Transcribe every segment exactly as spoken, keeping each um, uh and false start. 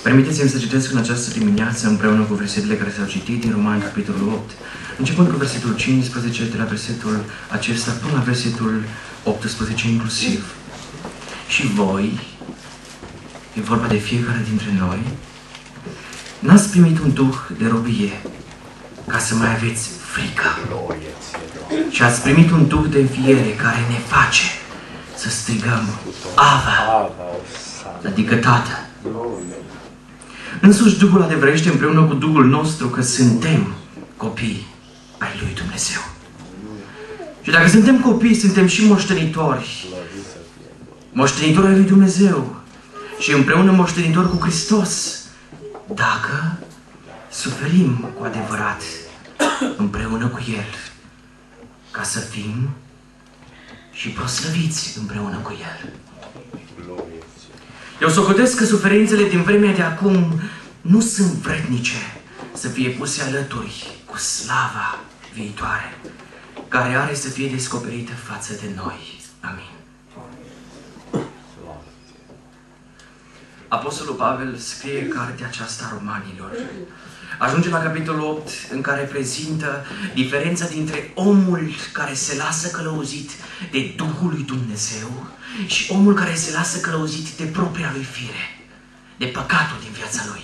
Permiteți-mi să citesc în această dimineață împreună cu versetele care s-au citit din Romani, capitolul opt, începând cu versetul cincisprezece, de la versetul acesta până la versetul optsprezece inclusiv. Și voi, e vorba de fiecare dintre noi, n-ați primit un duh de robie ca să mai aveți frică, și ați primit un duh de înfiere care ne face să strigăm Ava, adică Tată. Însuși Duhul adevărește împreună cu Duhul nostru că suntem copii ai lui Dumnezeu. Și dacă suntem copii, suntem și moștenitori. Moștenitori ai lui Dumnezeu. Și împreună moștenitori cu Hristos. Dacă suferim cu adevărat împreună cu El, ca să fim și proslăviți împreună cu El. Eu socotesc că suferințele din vremea de acum nu sunt vrednice să fie puse alături cu slava viitoare, care are să fie descoperită față de noi. Amin. Apostolul Pavel scrie cartea aceasta Romanilor. Ajunge la capitolul opt, în care prezintă diferența dintre omul care se lasă călăuzit de Duhul lui Dumnezeu și omul care se lasă călăuzit de propria lui fire, de păcatul din viața lui.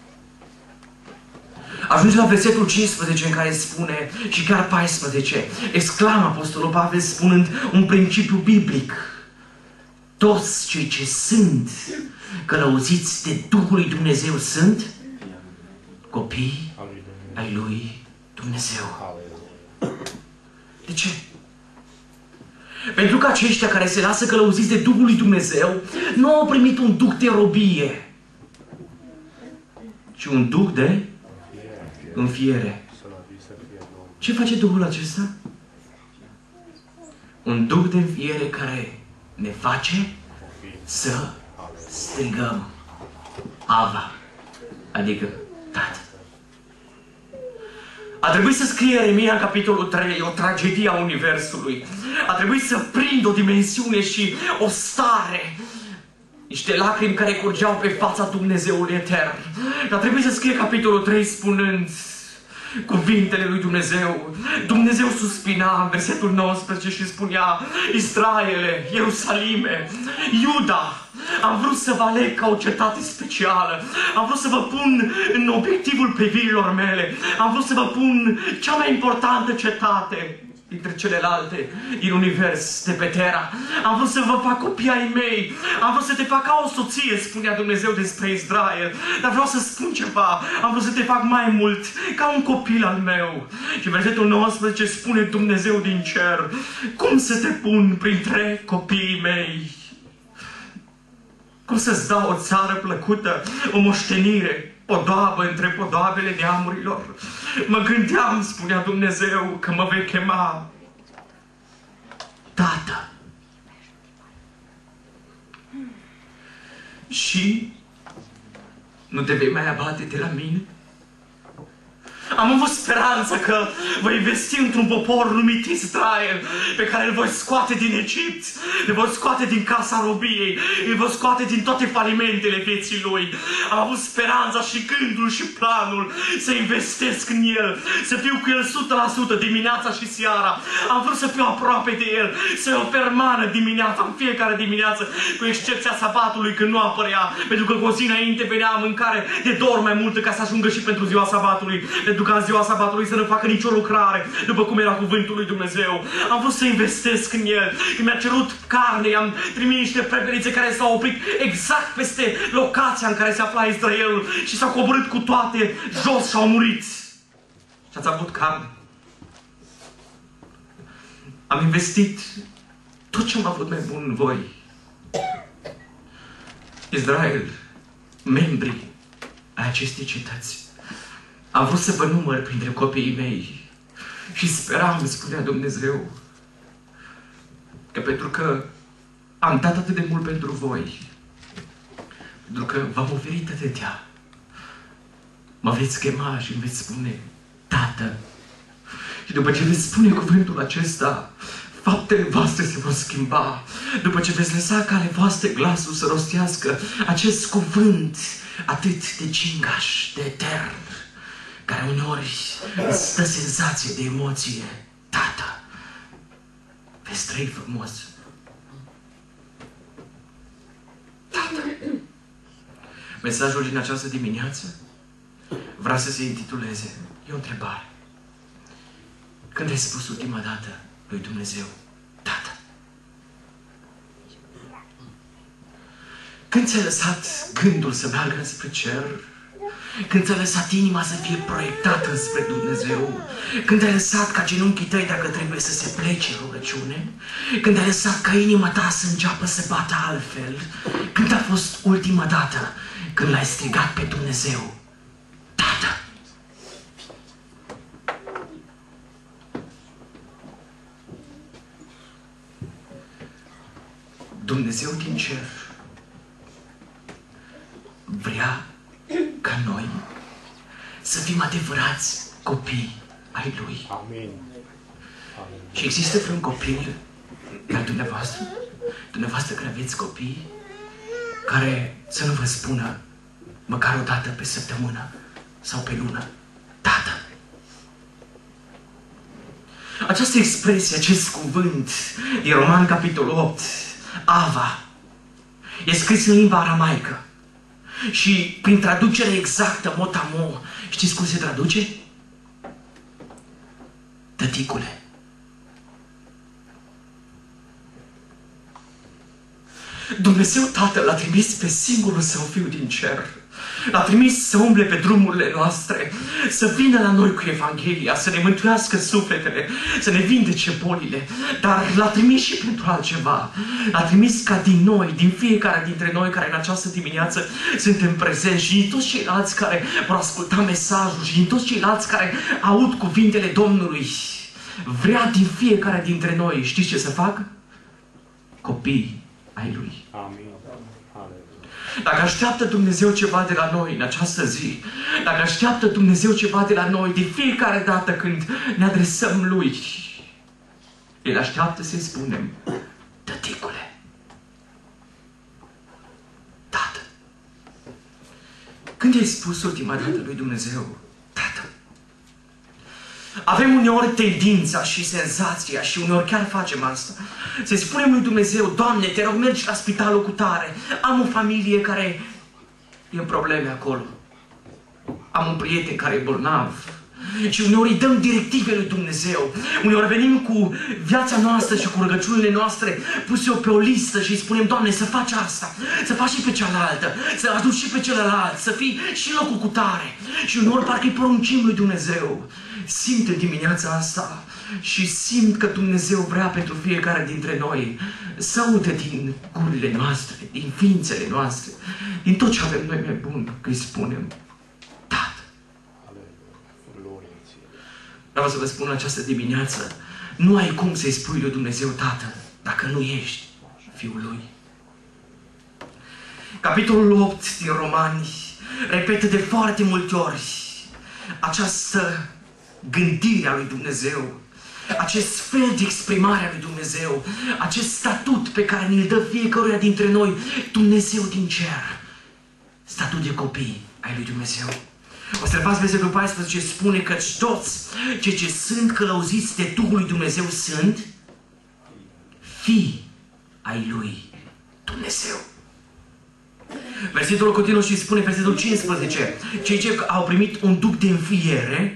Ajunge la versetul cincisprezece, în care spune, și chiar paisprezece, exclamă Apostolul Pavel spunând un principiu biblic. Toți cei ce sunt călăuziți de Duhul lui Dumnezeu sunt copii ai lui Dumnezeu. De ce? Pentru că aceștia care se lasă călăuziți de Duhul lui Dumnezeu nu au primit un duh de robie, ci un duh de înfiere. Ce face Duhul acesta? Un duh de înfiere care ne face să strigăm Ava, adică Tată. A trebuit să scrie Ieremia în capitolul trei o tragedie a Universului. A trebuit să prind o dimensiune și o stare, niște lacrimi care curgeau pe fața Dumnezeului Etern. A trebuit să scrie capitolul trei spunând cuvintele lui Dumnezeu. Dumnezeu suspina în versetul nouăsprezece și spunea: Israele, Ierusalime, Iuda, am vrut să vă aleg ca o cetate specială. Am vrut să vă pun în obiectivul privirilor mele. Am vrut să vă pun cea mai importantă cetate dintre celelalte din univers, de pe Terra. Am vrut să vă fac copii ai mei. Am vrut să te fac ca o soție, spunea Dumnezeu despre Israel. Dar vreau să spun ceva. Am vrut să te fac mai mult ca un copil al meu. Și versetul nouăsprezece spune Dumnezeu din cer: cum să te pun printre copiii mei? Cum să-ți dau o țară plăcută, o moștenire, podoabă între podoabele neamurilor? Mă gândeam, spunea Dumnezeu, că mă vei chema Tată. Și nu te vei mai abate de la mine? Am avut speranța că voi investi într-un popor numit Israel, pe care îl voi scoate din Egipt, îl voi scoate din casa robiei, îl voi scoate din toate falimentele vieții lui. Am avut speranța și gândul și planul să investesc în el, să fiu cu el o sută la sută dimineața și seara. Am vrut să fiu aproape de el, să o permană dimineața, în fiecare dimineață, cu excepția sabatului, când nu apărea, pentru că cu o zi înainte venea mâncare de două ori mai multă ca să ajungă și pentru ziua sabatului, pentru ca în ziua sabatului să nu facă nicio lucrare, după cum era cuvântul lui Dumnezeu. Am vrut să investesc în el. Când mi-a cerut carne, i-am trimis niște prepelițe care s-au oprit exact peste locația în care se afla Israelul și s-au coborât cu toate jos și au murit. Și ați avut carne. Am investit tot ce am avut mai bun în voi. Israel, membrii ai acestei cetăți. Am vrut să vă număr printre copiii mei și speram, spunea Dumnezeu, că pentru că am dat atât de mult pentru voi, pentru că v-am oferit atâtea, mă veți chema și îmi veți spune Tată. Și după ce veți spune cuvântul acesta, Faptele voastre se vor schimba după ce veți lăsa ca ale voastre glasul să rostească acest cuvânt atât de cingaș, de etern, care uneori îți dă senzație de emoție. Tată, veți trăi frumos. Tată. Mesajul din această dimineață vrea să se intituleze. E o întrebare. Când ai spus ultima dată lui Dumnezeu, Tată? Când ți-ai lăsat gândul să meargă spre cer? Când ți-ai lăsat inima să fie proiectată spre Dumnezeu? Când ai lăsat ca genunchii tăi, dacă trebuie, să se plece în rugăciune? Când ai lăsat ca inima ta să înceapă să bată altfel? Când a fost ultima dată când l-ai strigat pe Dumnezeu, Tată? Dumnezeu din cer vrea ca noi să fim adevărați copii ai Lui. Amin. Și există vreun copil al dumneavoastră, dumneavoastră care aveți copii, care să nu vă spună măcar o dată pe săptămână sau pe lună, Tată? Această expresie, acest cuvânt din Roman capitolul opt, Ava, e scris în limba aramaică. Și prin traducere exactă, mot a mot, știți cum se traduce? Tăticule. Dumnezeu Tatăl l-a trimis pe singurul Său Fiu din cer. L-a trimis să umble pe drumurile noastre, să vină la noi cu Evanghelia, să ne mântuiască sufletele, să ne vindece bolile. Dar l-a trimis și pentru altceva. L-a trimis ca din noi, din fiecare dintre noi care în această dimineață suntem prezenți și din toți ceilalți care vor asculta mesajul și din toți ceilalți care aud cuvintele Domnului. Vrea din fiecare dintre noi, știți ce să facă? Copii ai Lui. Amin. Dacă așteaptă Dumnezeu ceva de la noi în această zi, dacă așteaptă Dumnezeu ceva de la noi de fiecare dată când ne adresăm Lui, El așteaptă să-i spunem, Tăticule, Tată. Când ai spus ultima dată lui Dumnezeu, Tată? Avem uneori tendința și senzația și uneori chiar facem asta. Să-i spunem lui Dumnezeu, Doamne, te rog, mergi la spitalul cu tare. Am o familie care e în probleme acolo. Am un prieten care e bolnav. Și uneori îi dăm directive lui Dumnezeu. Uneori venim cu viața noastră și cu rugăciunile noastre puse-o pe o listă și îi spunem, Doamne, să faci asta, să faci și pe cealaltă, să aduci și pe celălalt, să fii și în locul cu tare. Și uneori parcă îi poruncim lui Dumnezeu. Simt în dimineața asta și simt că Dumnezeu vrea pentru fiecare dintre noi să audă din gurile noastre, din ființele noastre, din tot ce avem noi mai bun, că îi spunem, Tată. Vreau să vă spun în această dimineață, nu ai cum să-i spui lui Dumnezeu Tată dacă nu ești Fiul Lui. Capitolul opt din Romani repetă de foarte multe ori această gândire a lui Dumnezeu, acest fel de exprimare a lui Dumnezeu, acest statut pe care ni-l dă fiecăruia dintre noi, Dumnezeu din cer. Statut de copii ai lui Dumnezeu. Observați versetul paisprezece, spune că toți cei ce sunt călăuziți de Duhul lui Dumnezeu sunt fii ai lui Dumnezeu. Versetul continuă și spune, versetul cincisprezece, cei ce au primit un duh de înfiere,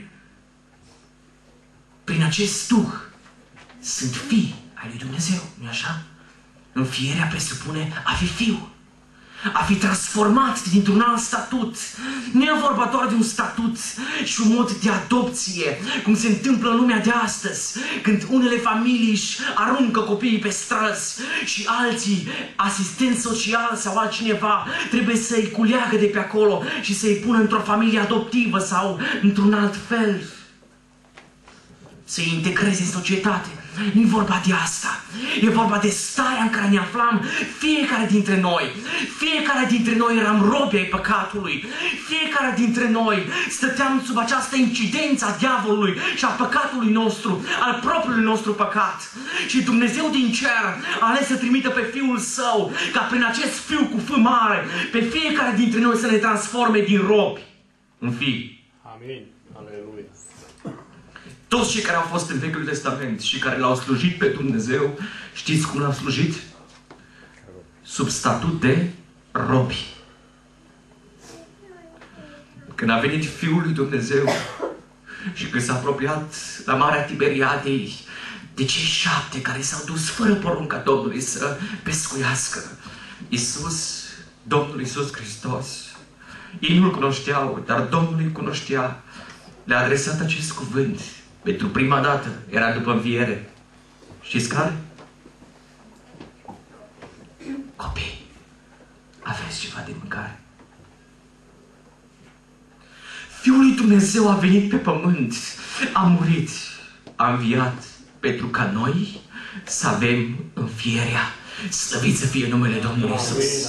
prin acest Duh sunt fii ai lui Dumnezeu, nu-i așa? Înfierea presupune a fi fiu, a fi transformat dintr-un alt statut. Nu e vorba doar de un statut și un mod de adopție, cum se întâmplă în lumea de astăzi, când unele familii își aruncă copiii pe străzi și alții, asistent social sau altcineva, trebuie să-i culeagă de pe acolo și să-i pună într-o familie adoptivă sau într-un alt fel, să-i integreze în societate. Nu e vorba de asta. E vorba de starea în care ne aflam fiecare dintre noi. Fiecare dintre noi eram robi ai păcatului. Fiecare dintre noi stăteam sub această incidență a diavolului și a păcatului nostru, al propriului nostru păcat. Și Dumnezeu din cer a ales să trimită pe Fiul Său, ca prin acest Fiu cu F mare, pe fiecare dintre noi să ne transforme din robi în fii. Amin. Aleluia. Toți cei care au fost în Vechiul Testament și care l-au slujit pe Dumnezeu, știți cum l-au slujit? Sub statut de robi. Când a venit Fiul lui Dumnezeu și când s-a apropiat la Marea Tiberiadei de cei șapte care s-au dus fără porunca Domnului să pescuiască, Iisus, Domnul Iisus Hristos, ei nu-L cunoșteau, dar Domnul îi cunoștea, le-a adresat acest cuvânt. Pentru prima dată, era după înviere. Știți care? Copii, aveți ceva de mâncare? Fiul lui Dumnezeu a venit pe pământ, a murit, a înviat pentru ca noi să avem înfierea. Slăvit să fie numele Domnului Iisus.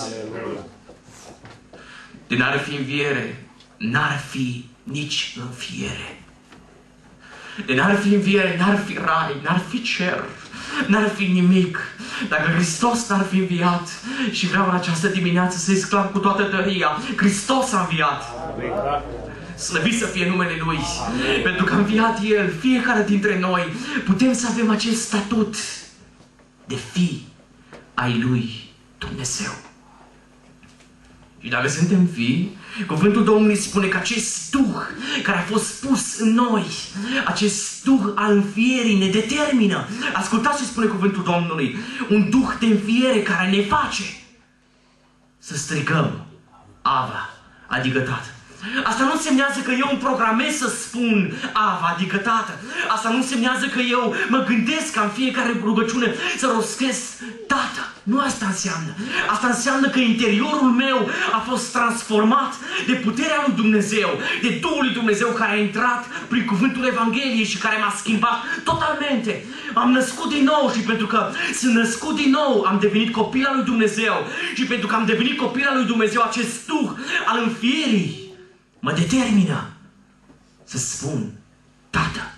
De n-ar fi înviere, n-ar fi nici înfiere. De n-ar fi înviere, n-ar fi rai, n-ar fi cer, n-ar fi nimic. Dacă Hristos n-ar fi înviat, și vreau în această dimineață să-i exclam cu toată tăria, Hristos a înviat. Slăvit să fie numele Lui. Pentru că a înviat El, fiecare dintre noi putem să avem acest statut de fii ai Lui Dumnezeu. Și dacă suntem fii, cuvântul Domnului spune că acest Duh care a fost pus în noi, acest Duh al înfierii ne determină. Ascultați ce spune cuvântul Domnului. Un Duh de înfiere care ne face să strigăm Ava, adică Tată. Asta nu însemnează că eu îmi programez să spun Ava, adică Tată. Asta nu însemnează că eu mă gândesc ca în fiecare rugăciune să rostesc Tată. Nu asta înseamnă. Asta înseamnă că interiorul meu a fost transformat de puterea lui Dumnezeu, de Duhul lui Dumnezeu care a intrat prin cuvântul Evangheliei și care m-a schimbat totalmente. Am născut din nou și pentru că sunt născut din nou am devenit copil al lui Dumnezeu. Și pentru că am devenit copil al lui Dumnezeu, acest Duh al înfierii mă determină să spun Tată.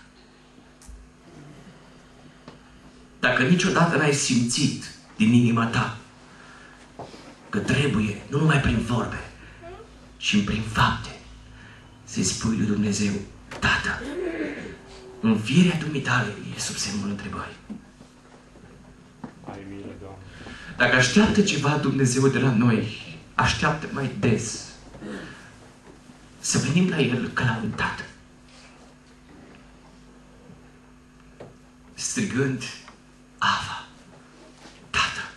Dacă niciodată n-ai simțit din inima ta că trebuie, nu numai prin vorbe, ci prin fapte, să-i spui lui Dumnezeu Tată, înfierea dumitale e sub semnul întrebării. Dacă așteaptă ceva Dumnezeu de la noi, așteaptă mai des să venim la El ca la un Tată, strigând Ava, Tată.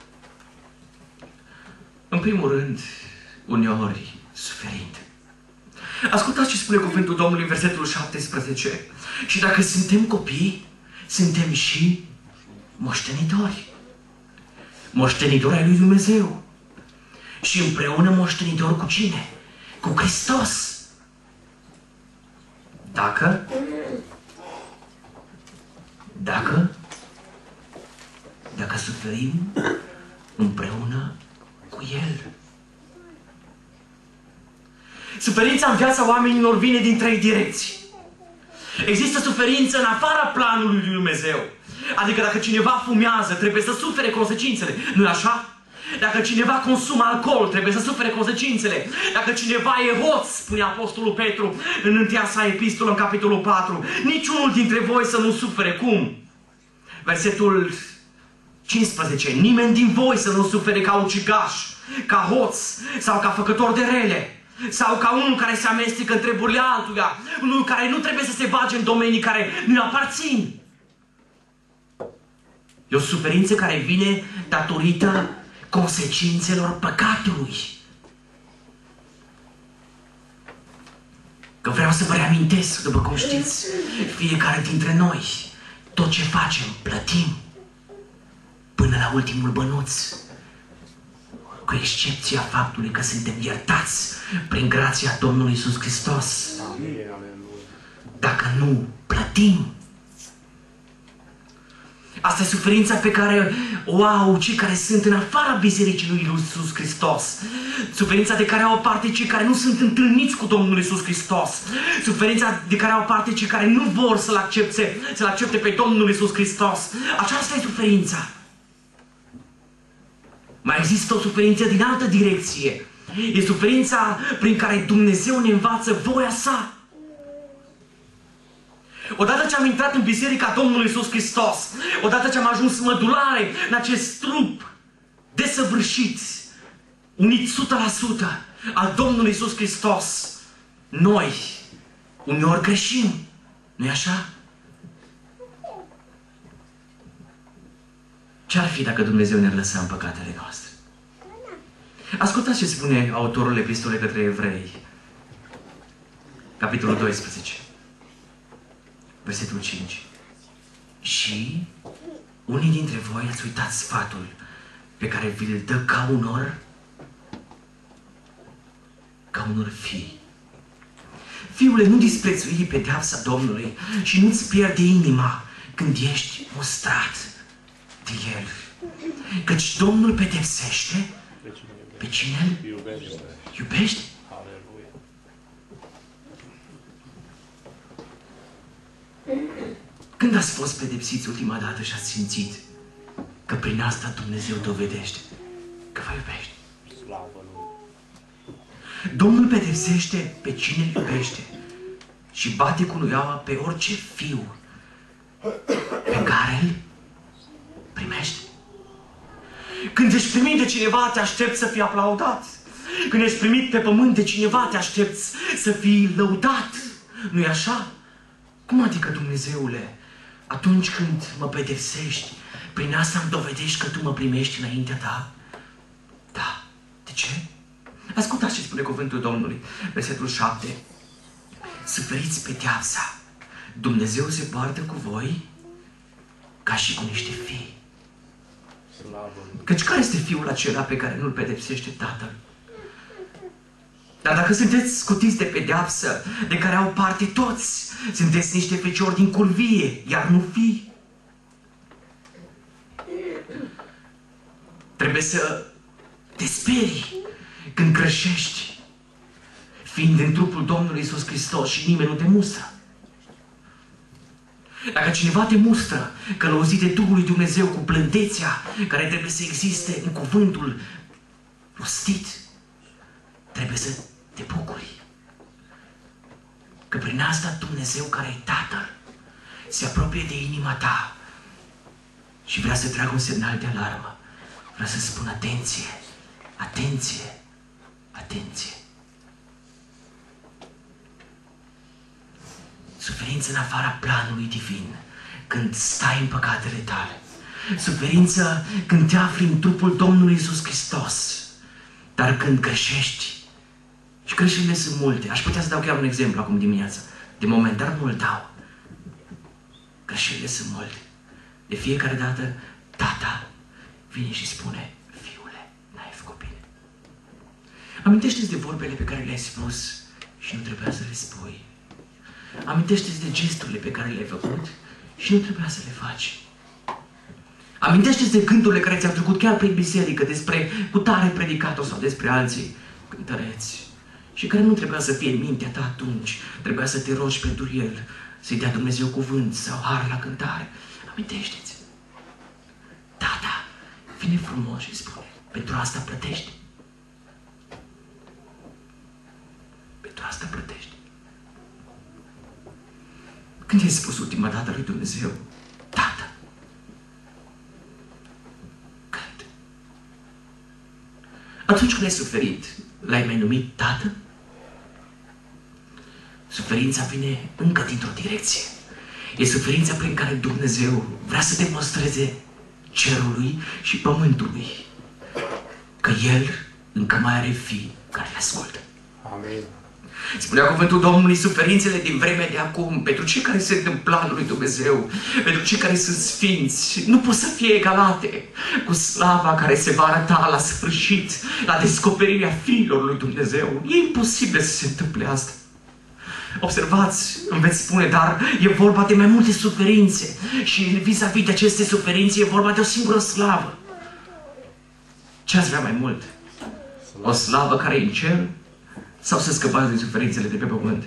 În primul rând, uneori suferind. Ascultați ce spune cuvântul Domnului în versetul șaptesprezece. Și dacă suntem copii, suntem și moștenitori. Moștenitori ai lui Dumnezeu. Și împreună moștenitori cu cine? Cu Hristos. Dacă, dacă, dacă suferim împreună cu El. Suferința în viața oamenilor vine din trei direcții. Există suferință în afara planului lui Dumnezeu. Adică dacă cineva fumează, trebuie să sufere consecințele. Nu-i așa? Dacă cineva consumă alcool, trebuie să sufere consecințele. Dacă cineva e hoț, spune Apostolul Petru în întâia sa epistolă, în capitolul patru, niciunul dintre voi să nu sufere. Cum? Versetul cincisprezece. Nimeni din voi să nu sufere ca ucigaș, ca hoț sau ca făcător de rele, sau ca unul care se amestecă în treburile altuia, unul care nu trebuie să se bage în domenii care nu-i aparțin. E o suferință care vine datorită consecințelor păcatului. Că vreau să vă reamintesc, după cum știți, fiecare dintre noi, tot ce facem, plătim până la ultimul bănuț, cu excepția faptului că suntem iertați prin grația Domnului Iisus Hristos. Dacă nu plătim, Asta e suferința pe care o au cei care sunt în afara Bisericii lui Iisus Hristos. Suferința de care au parte cei care nu sunt întâlniți cu Domnul Iisus Hristos. Suferința de care au parte cei care nu vor să-L accepte, să-L accepte pe Domnul Iisus Hristos. Aceasta e suferința. Mai există o suferință din altă direcție. E suferința prin care Dumnezeu ne învață voia sa. Odată ce am intrat în Biserica Domnului Iisus Hristos, odată ce am ajuns mădulare în acest trup desăvârșit, unit o sută la sută al Domnului Iisus Hristos, noi uneori greșim, nu-i așa? Ce-ar fi dacă Dumnezeu ne-ar lăsa în păcatele noastre? Ascultați ce spune autorul epistolei către evrei, capitolul doisprezece. Versetul cinci. Și unii dintre voi ați uitat sfatul pe care vi-l dă ca unor ca unor fii. Fiule, nu disprețui pedeapsa Domnului și nu-ți pierde inima când ești mustrat de El. Căci Domnul pedepsește pe cine îl iubește. Când ați fost pedepsiți ultima dată și ați simțit că prin asta Dumnezeu dovedește că vă iubește? Domnul pedepsește pe cine îl iubește și bate cu nuiaua pe orice fiu pe care îl primește. Când ești primit de cineva, te aștepți să fii aplaudat. Când ești primit pe pământ de cineva, te aștepți să fii lăudat. Nu-i așa? Cum adică, Dumnezeule, atunci când mă pedepsești, prin asta îmi dovedești că Tu mă primești înaintea Ta? Da. De ce? Ascultați ce spune cuvântul Domnului, versetul șapte. Suferiți pedeapsa. Dumnezeu se poartă cu voi ca și cu niște fii. Căci care este fiul acela pe care nu-l pedepsește Tatăl? Dar dacă sunteți scutiți de pedeapsă, de care au parte toți, sunteți niște feciori din curvie, iar nu fii. Trebuie să te sperii când greșești, fiind în trupul Domnului Iisus Hristos și nimeni nu te mustră. Dacă cineva te mustră, călăuzit de Duhul lui Dumnezeu cu blândețea care trebuie să existe în cuvântul rostit, trebuie să te bucuri. Că prin asta Dumnezeu, care e Tatăl, se apropie de inima ta și vrea să tragă un semnal de alarmă. Vrea să spună atenție, atenție, atenție. Suferință în afara planului divin, când stai în păcatele tale. Suferință când te afli în trupul Domnului Iisus Hristos. Dar când greșești, și greșelile sunt multe. Aș putea să dau chiar un exemplu acum dimineața. De moment, dar nu îl dau. Greșelile sunt multe. De fiecare dată, tata vine și spune, fiule, n-ai făcut bine. Amintește-ți de vorbele pe care le-ai spus și nu trebuia să le spui. Amintește-ți de gesturile pe care le-ai făcut și nu trebuia să le faci. Amintește-ți de gândurile care ți-au trecut chiar prin biserică despre cutare predicator sau despre alții cântăreți și care nu trebuia să fie în mintea ta atunci. Trebuia să te rogi pentru el, să-i dea Dumnezeu cuvânt sau har la cântare. Amintește-ți. Tata vine frumos și spune, pentru asta plătești. Pentru asta plătești. Când ai spus ultima dată lui Dumnezeu, Tată? Când? Atunci când ai suferit, l-ai mai numit Tată? Suferința vine încă dintr-o direcție. E suferința prin care Dumnezeu vrea să demonstreze cerului și pământului că El încă mai are fii care le ascultă. Amin. Spunea cuvântul Domnului, suferințele din vremea de acum, pentru cei care sunt în planul lui Dumnezeu, pentru cei care sunt sfinți, nu pot să fie egalate cu slava care se va arăta la sfârșit, la descoperirea fiilor lui Dumnezeu. E imposibil să se întâmple asta. Observați, îmi veți spune, dar e vorba de mai multe suferințe și vis-a-vis de aceste suferințe e vorba de o singură slavă. Ce ați vrea mai mult? O slavă care e în cer sau să scăpați din suferințele de pe pământ?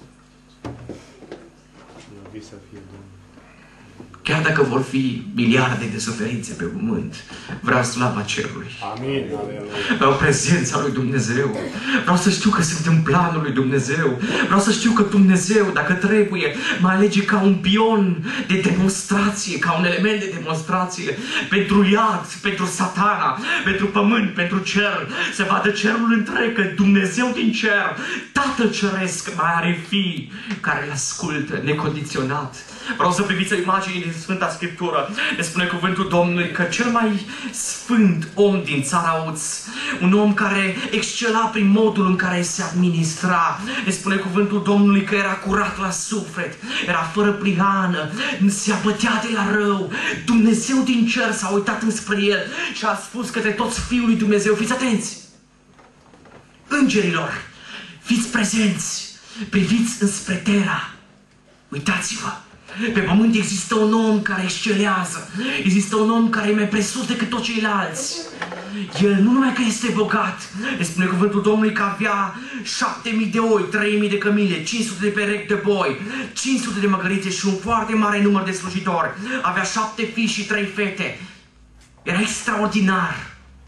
Chiar dacă vor fi miliarde de suferințe pe pământ, vreau slava cerului. Amin. Vreau prezența lui Dumnezeu. Vreau să știu că sunt în planul lui Dumnezeu. Vreau să știu că Dumnezeu, dacă trebuie, mă alege ca un pion de demonstrație, ca un element de demonstrație pentru iad, pentru satana, pentru pământ, pentru cer. Se vadă cerul întreg că Dumnezeu din cer, Tatăl Ceresc, mai are fii care îl ascultă necondiționat. Vreau să priviți imaginii din Sfânta Scriptură. Ne spune cuvântul Domnului că cel mai sfânt om din țara Uț, un om care excela prin modul în care se administra, ne spune cuvântul Domnului că era curat la suflet, era fără prihană, se abătea de la rău. Dumnezeu din cer s-a uitat înspre el și a spus către toți Fiul lui Dumnezeu: fiți atenți! Îngerilor, fiți prezenți! Priviți înspre Tera! Uitați-vă! Pe pământ există un om care excelează. Există un om care e mai presus decât toți ceilalți. El nu numai că este bogat, ne spune cuvântul Domnului că avea șapte mii de oi, trei mii de cămile, cinci sute de perechi de boi, cinci sute de măgărițe și un foarte mare număr de slujitori. Avea șapte fii și trei fete. Era extraordinar.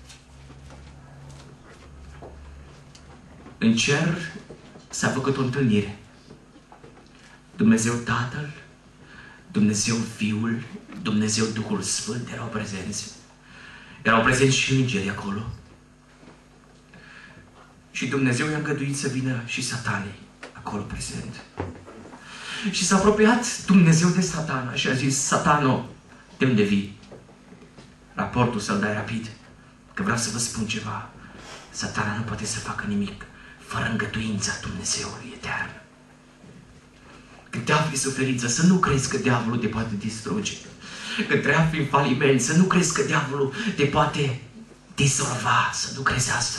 În cer s-a făcut o întâlnire. Dumnezeu Tatăl, Dumnezeu Fiul, Dumnezeu Duhul Sfânt erau prezenți. Erau prezenți și îngerii acolo. Și Dumnezeu i-a îngăduit să vină și satanii acolo prezent. Și s-a apropiat Dumnezeu de Satana și a zis: Satano, de unde vii? Raportul să-l dai rapid, că vreau să vă spun ceva. Satana nu poate să facă nimic fără îngăduința Dumnezeului etern. Când te afli în suferință, să nu crezi că diavolul te poate distruge. Când te afli în faliment, să nu crezi că diavolul te poate dizolva. Să nu crezi asta.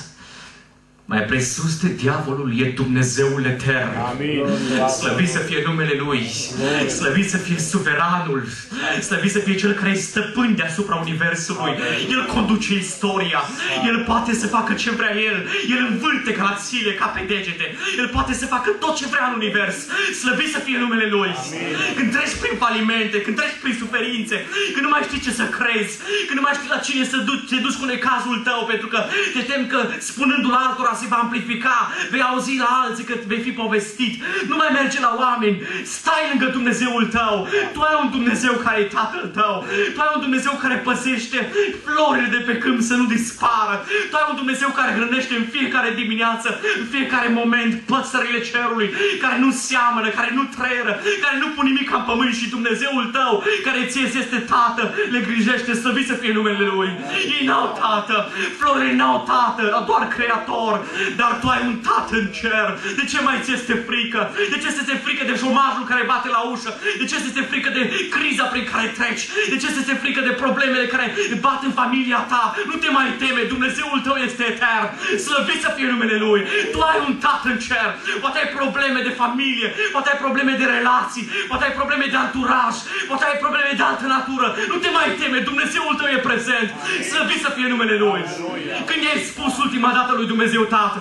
Mai presus de diavolul e Dumnezeul etern. Amin. Slăvit să fie numele Lui. Slăvit să fie suveranul. Slăvit să fie Cel care e stăpân deasupra Universului. El conduce istoria. El poate să facă ce vrea El. El învârte galațiile ca pe degete. El poate să facă tot ce vrea în Univers. Slăvit să fie numele Lui. Când treci prin falimente, când treci prin suferințe, când nu mai știi ce să crezi, când nu mai știi la cine să duci, te duci cu necazul tău, pentru că te temi că spunându-l altora se va amplifica, vei auzi la alții că vei fi povestit. Nu mai merge la oameni, stai lângă Dumnezeul tău. Tu ai un Dumnezeu care e Tatăl tău. Tu ai un Dumnezeu care păzește florile de pe câmp să nu dispară. Tu ai un Dumnezeu care hrănește în fiecare dimineață, în fiecare moment, păsările cerului, care nu seamănă, care nu trăieră, care nu pun nimic în pământ, și Dumnezeul tău, care ție este Tată, le grijește. Slăvit să fie numele Lui. Ei n-au Tată, florile n-au Tată, doar Creator. Dar tu ai un Tată în cer. De ce mai ți este frică? De ce este frică de șomajul care bate la ușă? De ce este frică de criza prin care treci? De ce este frică de problemele care bat în familia ta? Nu te mai teme, Dumnezeul tău este etern. Slăvit să fie numele Lui. Tu ai un Tată în cer. Poate ai probleme de familie, poate ai probleme de relații, poate ai probleme de anturaj, poate ai probleme de altă natură. Nu te mai teme, Dumnezeul tău e prezent. Slăvit să fie numele Lui. Când i-ai spus ultima dată lui Dumnezeu: Tată,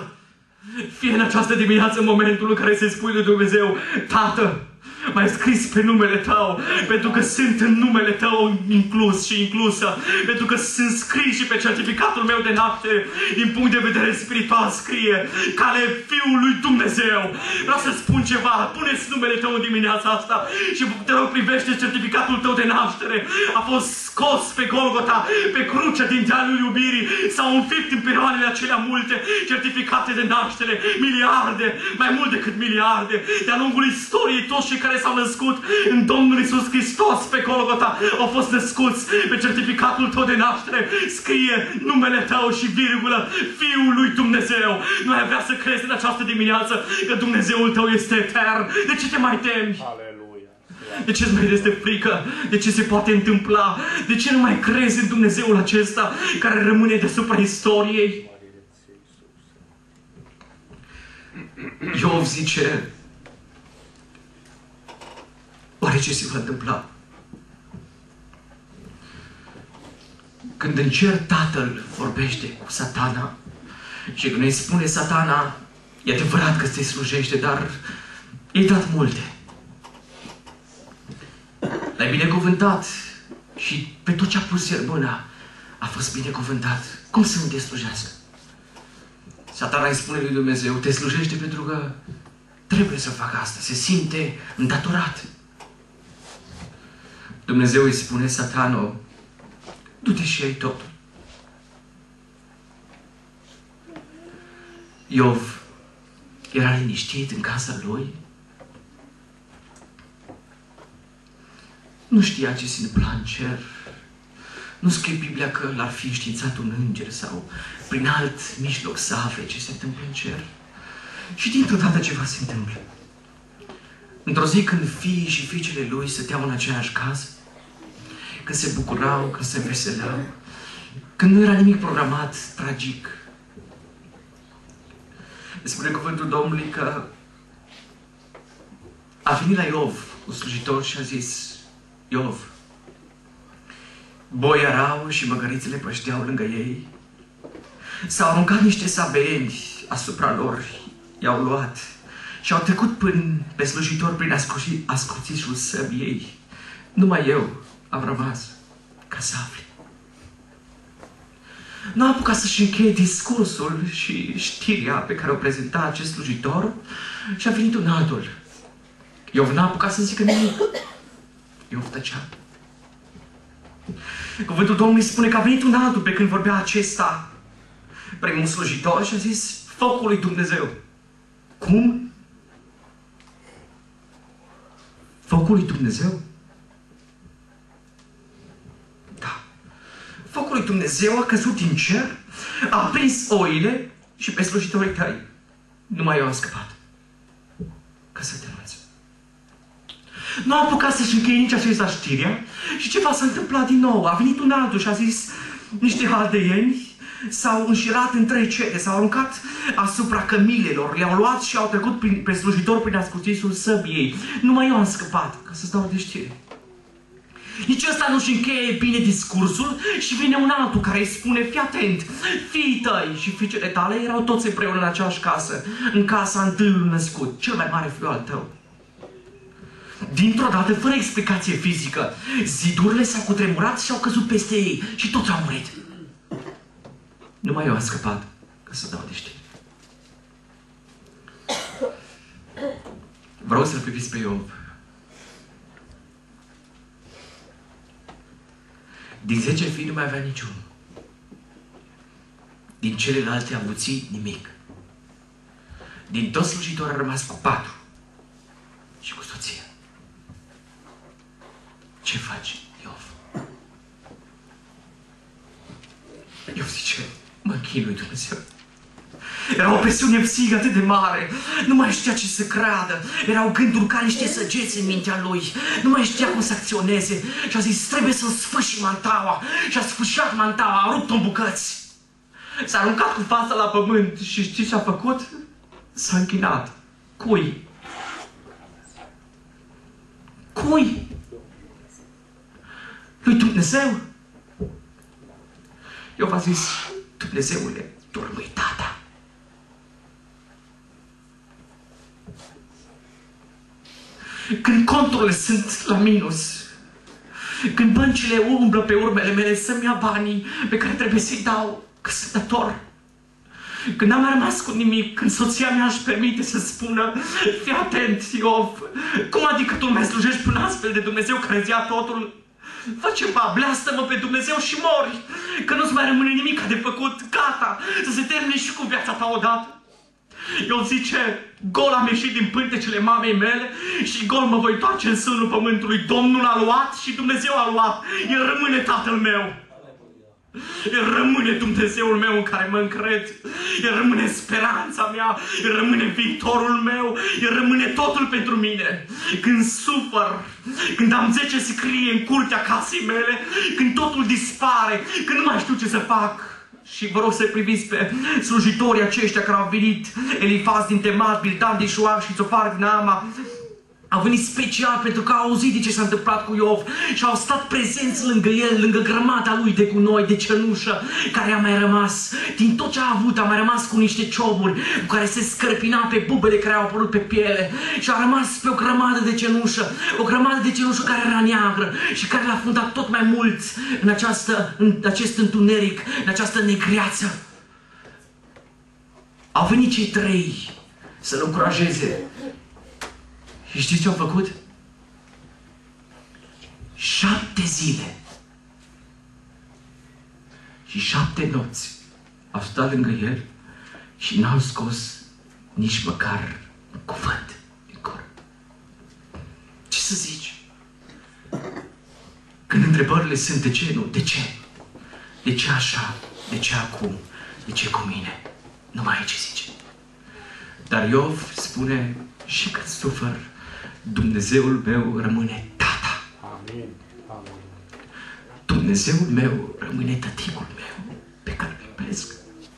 fie în această dimineață momentul în care să-i spui lui Dumnezeu: Tată, m-ai scris pe numele Tău, pentru că sunt în numele Tău inclus și inclusă, pentru că sunt scris și pe certificatul meu de naștere, din punct de vedere spiritual scrie care Fiul lui Dumnezeu. Vreau să spun ceva, pune-ți numele Tău în dimineața asta și te rog, privește certificatul Tău de naștere. A fost scos pe Golgota, pe crucea din dealul iubirii, s-au înfipt în piroanele acelea multe certificate de naștere, miliarde, mai mult decât miliarde, de-a lungul istoriei. Toți cei care s-au născut în Domnul Iisus Hristos pe Golgota au fost născuți. Pe certificatul tău de naștere scrie numele tău și virgulă: Fiul lui Dumnezeu. Nu ai vrea să crezi în această dimineață că Dumnezeul tău este etern? De ce te mai temi? Aleluia. De ce îți mai este frică? De ce se poate întâmpla? De ce nu mai crezi în Dumnezeul acesta care rămâne deasupra istoriei? Iov zice: Oare ce se va întâmpla? Când în cer Tatăl vorbește cu Satana și când îi spune Satana, e adevărat că te slujește, dar i-ai dat multe. L-ai binecuvântat și pe tot ce a pus el mâna a fost binecuvântat. Cum să nu te slujească? Satana îi spune lui Dumnezeu, te slujește pentru că trebuie să facă asta, se simte îndatorat. Dumnezeu îi spune, Satano, du-te și ai totul. Iov era liniștit în casa lui. Nu știa ce se întâmpla în cer. Nu scrie Biblia că l-ar fi înștiințat un înger sau prin alt mijloc să afle ce se întâmplă în cer. Și dintr-o dată ceva se întâmplă. Într-o zi când fiii și fiicele lui stăteau în aceeași casă, când se bucurau, când se veseleau, când nu era nimic programat tragic, spune cuvântul Domnului că a venit la Iov, un slujitor, și a zis, Iov, boi erau și măgărițele pășteau lângă ei, s-au aruncat niște sabeni asupra lor, i-au luat și au trecut până pe slujitor prin ascuțișul săbiei. Numai eu am rămas ca să afli. Nu a apucat să-și încheie discursul și știrea pe care o prezenta acest slujitor și a venit un altul. Iov n-a apucat să zică nimic. Iov tăcea. Cuvântul Domnului spune că a venit un altul pe când vorbea acesta primul slujitor și a zis, focul lui Dumnezeu. Cum? Focul lui Dumnezeu? Da. Focul lui Dumnezeu a căzut din cer, a prins oile și pe slujitorii tăi. Numai eu am scăpat. Ca să te învăț. Nu a apucat să-și încheie nici acesta știrea și ceva s-a întâmplat din nou. A venit un altul și a zis, niște haldeieni s-au înșirat în trei cete, s-au aruncat asupra cămilelor, le-au luat și au trecut prin, pe slujitor prin ascuțișul săbiei. Numai eu am scăpat, ca să-ți dau de știre. Nici ăsta nu-și încheie bine discursul și vine un altul care îi spune, fii atent, fiii tăi și fiicele tale erau toți împreună în aceeași casă, în casa întâiului născut, cel mai mare fiu al tău. Dintr-o dată, fără explicație fizică, zidurile s-au cutremurat și au căzut peste ei și toți au murit. Numai eu am scăpat, ca să dau de știri. Vreau să-l priviți pe Iov. Din zece fii nu mai avea niciun. Din celelalte avuții nimic. Din toți slujitori a rămas cu patru. Și cu soția. Ce faci, Iov? Iov zice, mă închin lui Dumnezeu. Era o presiune psihică atât de mare. Nu mai știa ce să creadă. Erau gânduri ca niște săgeți în mintea lui. Nu mai știa cum să acționeze. Și a zis, trebuie să sfâși mantaua. Și a sfâșat mantaua, a rupt-o în bucăți. S-a aruncat cu fața la pământ. Și știți ce a făcut? S-a închinat. Cui? Cui? Lui Dumnezeu? Eu v-am zis, Dumnezeule, tu rămâi tata. Când conturile sunt la minus, când băncile umblă pe urmele mele să-mi ia banii pe care trebuie să-i dau, că sunt dator, când n-am mai rămas cu nimic, când soția mea își permite să spună, fii atent, Iov, cum adică tu mai slujești până astfel de Dumnezeu care îți ia totul? Fă ceva, bleastă-mă pe Dumnezeu și mori, că nu-ți mai rămâne nimic de făcut, gata, să se termine și cu viața ta odată. Eu zice, gol am ieșit din pântecele mamei mele și gol mă voi întoarce în sânul pământului. Domnul a luat și Dumnezeu a luat. El rămâne Tatăl meu. El rămâne Dumnezeul meu în care mă încred. El rămâne speranța mea. El rămâne viitorul meu. El rămâne totul pentru mine. Când sufăr, când am zece scrie în curtea casei mele, când totul dispare, când nu mai știu ce să fac. Și vă rog să priviți pe slujitorii aceștia care au venit, Elifaz din Temat, Bildan din Șuar și Țofar din Ama. Au venit special pentru că au auzit de ce s-a întâmplat cu Iov și au stat prezenți lângă el, lângă grămada lui de gunoi, de cenușă, care a mai rămas. Din tot ce a avut, a mai rămas cu niște cioburi cu care se scărpina pe bubele care au apărut pe piele și a rămas pe o grămadă de cenușă, o grămadă de cenușă care era neagră și care l-a fundat tot mai mult în, această, în acest întuneric, în această negreață. Au venit cei trei să-l încurajeze. Și știți ce au făcut? Șapte zile și șapte nopți au stat lângă el și n-au scos nici măcar un cuvânt din cor. Ce să zici? Când întrebările sunt de ce, nu, de ce? De ce așa? De ce acum? De ce cu mine? Numai aici zice. Dar Iov spune, și când sufăr, Dumnezeul meu rămâne tata. Amin. Amin. Dumnezeul meu rămâne tăticul meu pe care îl iubesc.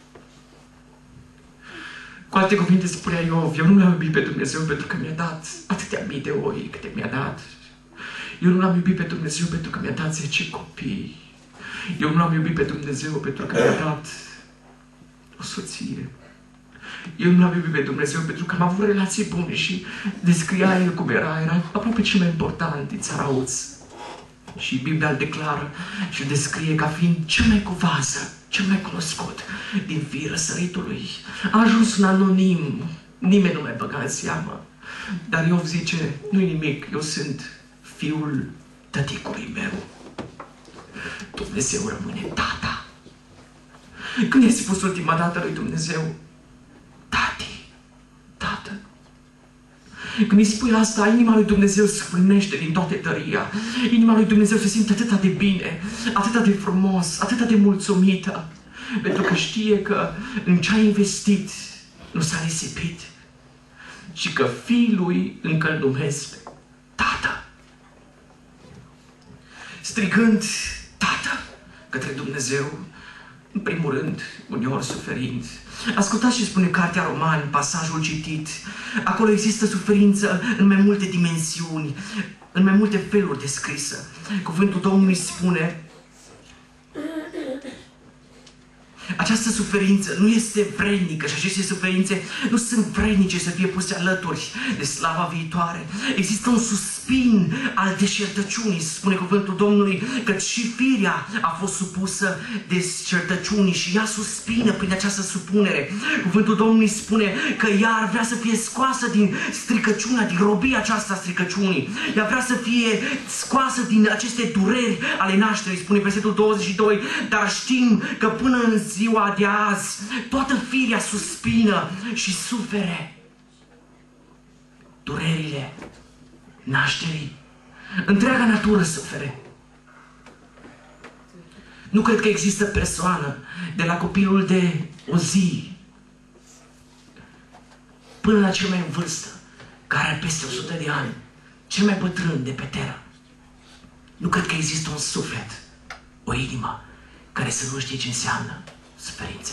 Cu alte cuvinte spunea Iov, eu nu l-am iubit pe Dumnezeu pentru că mi-a dat atâtea mii de oi câte mi-a dat. Eu nu l-am iubit pe Dumnezeu pentru că mi-a dat zece copii. Eu nu l-am iubit pe Dumnezeu pentru că mi-a dat o soție. Eu nu l-am iubit pe Dumnezeu pentru că am avut relații bune și descria el cum era. Era aproape cel mai important din țarauț. Și Biblia îl declară și îl descrie ca fiind cel mai cu vază, cel mai cunoscut din fiii răsăritului. A ajuns un anonim, nimeni nu mai băga în seamă. Dar Iov zice, nu-i nimic, eu sunt fiul tăticului meu. Dumnezeu rămâne tata. Când i-ai spus ultima dată lui Dumnezeu, tati, tată? Când îi spui asta, inima lui Dumnezeu se frânește din toată tăria. Inima lui Dumnezeu se simte atât de bine, atât de frumos, atât de mulțumită. Pentru că știe că în ce a investit nu s-a risipit. Și că fiii lui încă îl numesc tată. Strigând tată către Dumnezeu, în primul rând, uneori suferind. Ascultați ce spune Cartea Romani, pasajul citit. Acolo există suferință în mai multe dimensiuni, în mai multe feluri descrisă. Cuvântul Domnului spune, această suferință nu este vrednică și aceste suferințe nu sunt vrednice să fie puse alături de slava viitoare. Există un suspin al deșertăciunii, spune cuvântul Domnului, că și firea a fost supusă deșertăciunii și ea suspină prin această supunere. Cuvântul Domnului spune că ea ar vrea să fie scoasă din stricăciunea, din robia aceasta a stricăciunii. Ea vrea să fie scoasă din aceste dureri ale nașterii, spune versetul douăzeci și doi, dar știm că până în ziua de azi toată firea suspină și sufere durerile nașterii. Întreaga natură sufere. Nu cred că există persoană de la copilul de o zi până la cel mai în vârstă, care are peste o sută de ani, cel mai bătrân de pe teră. Nu cred că există un suflet, o inimă, care să nu știe ce înseamnă suferință.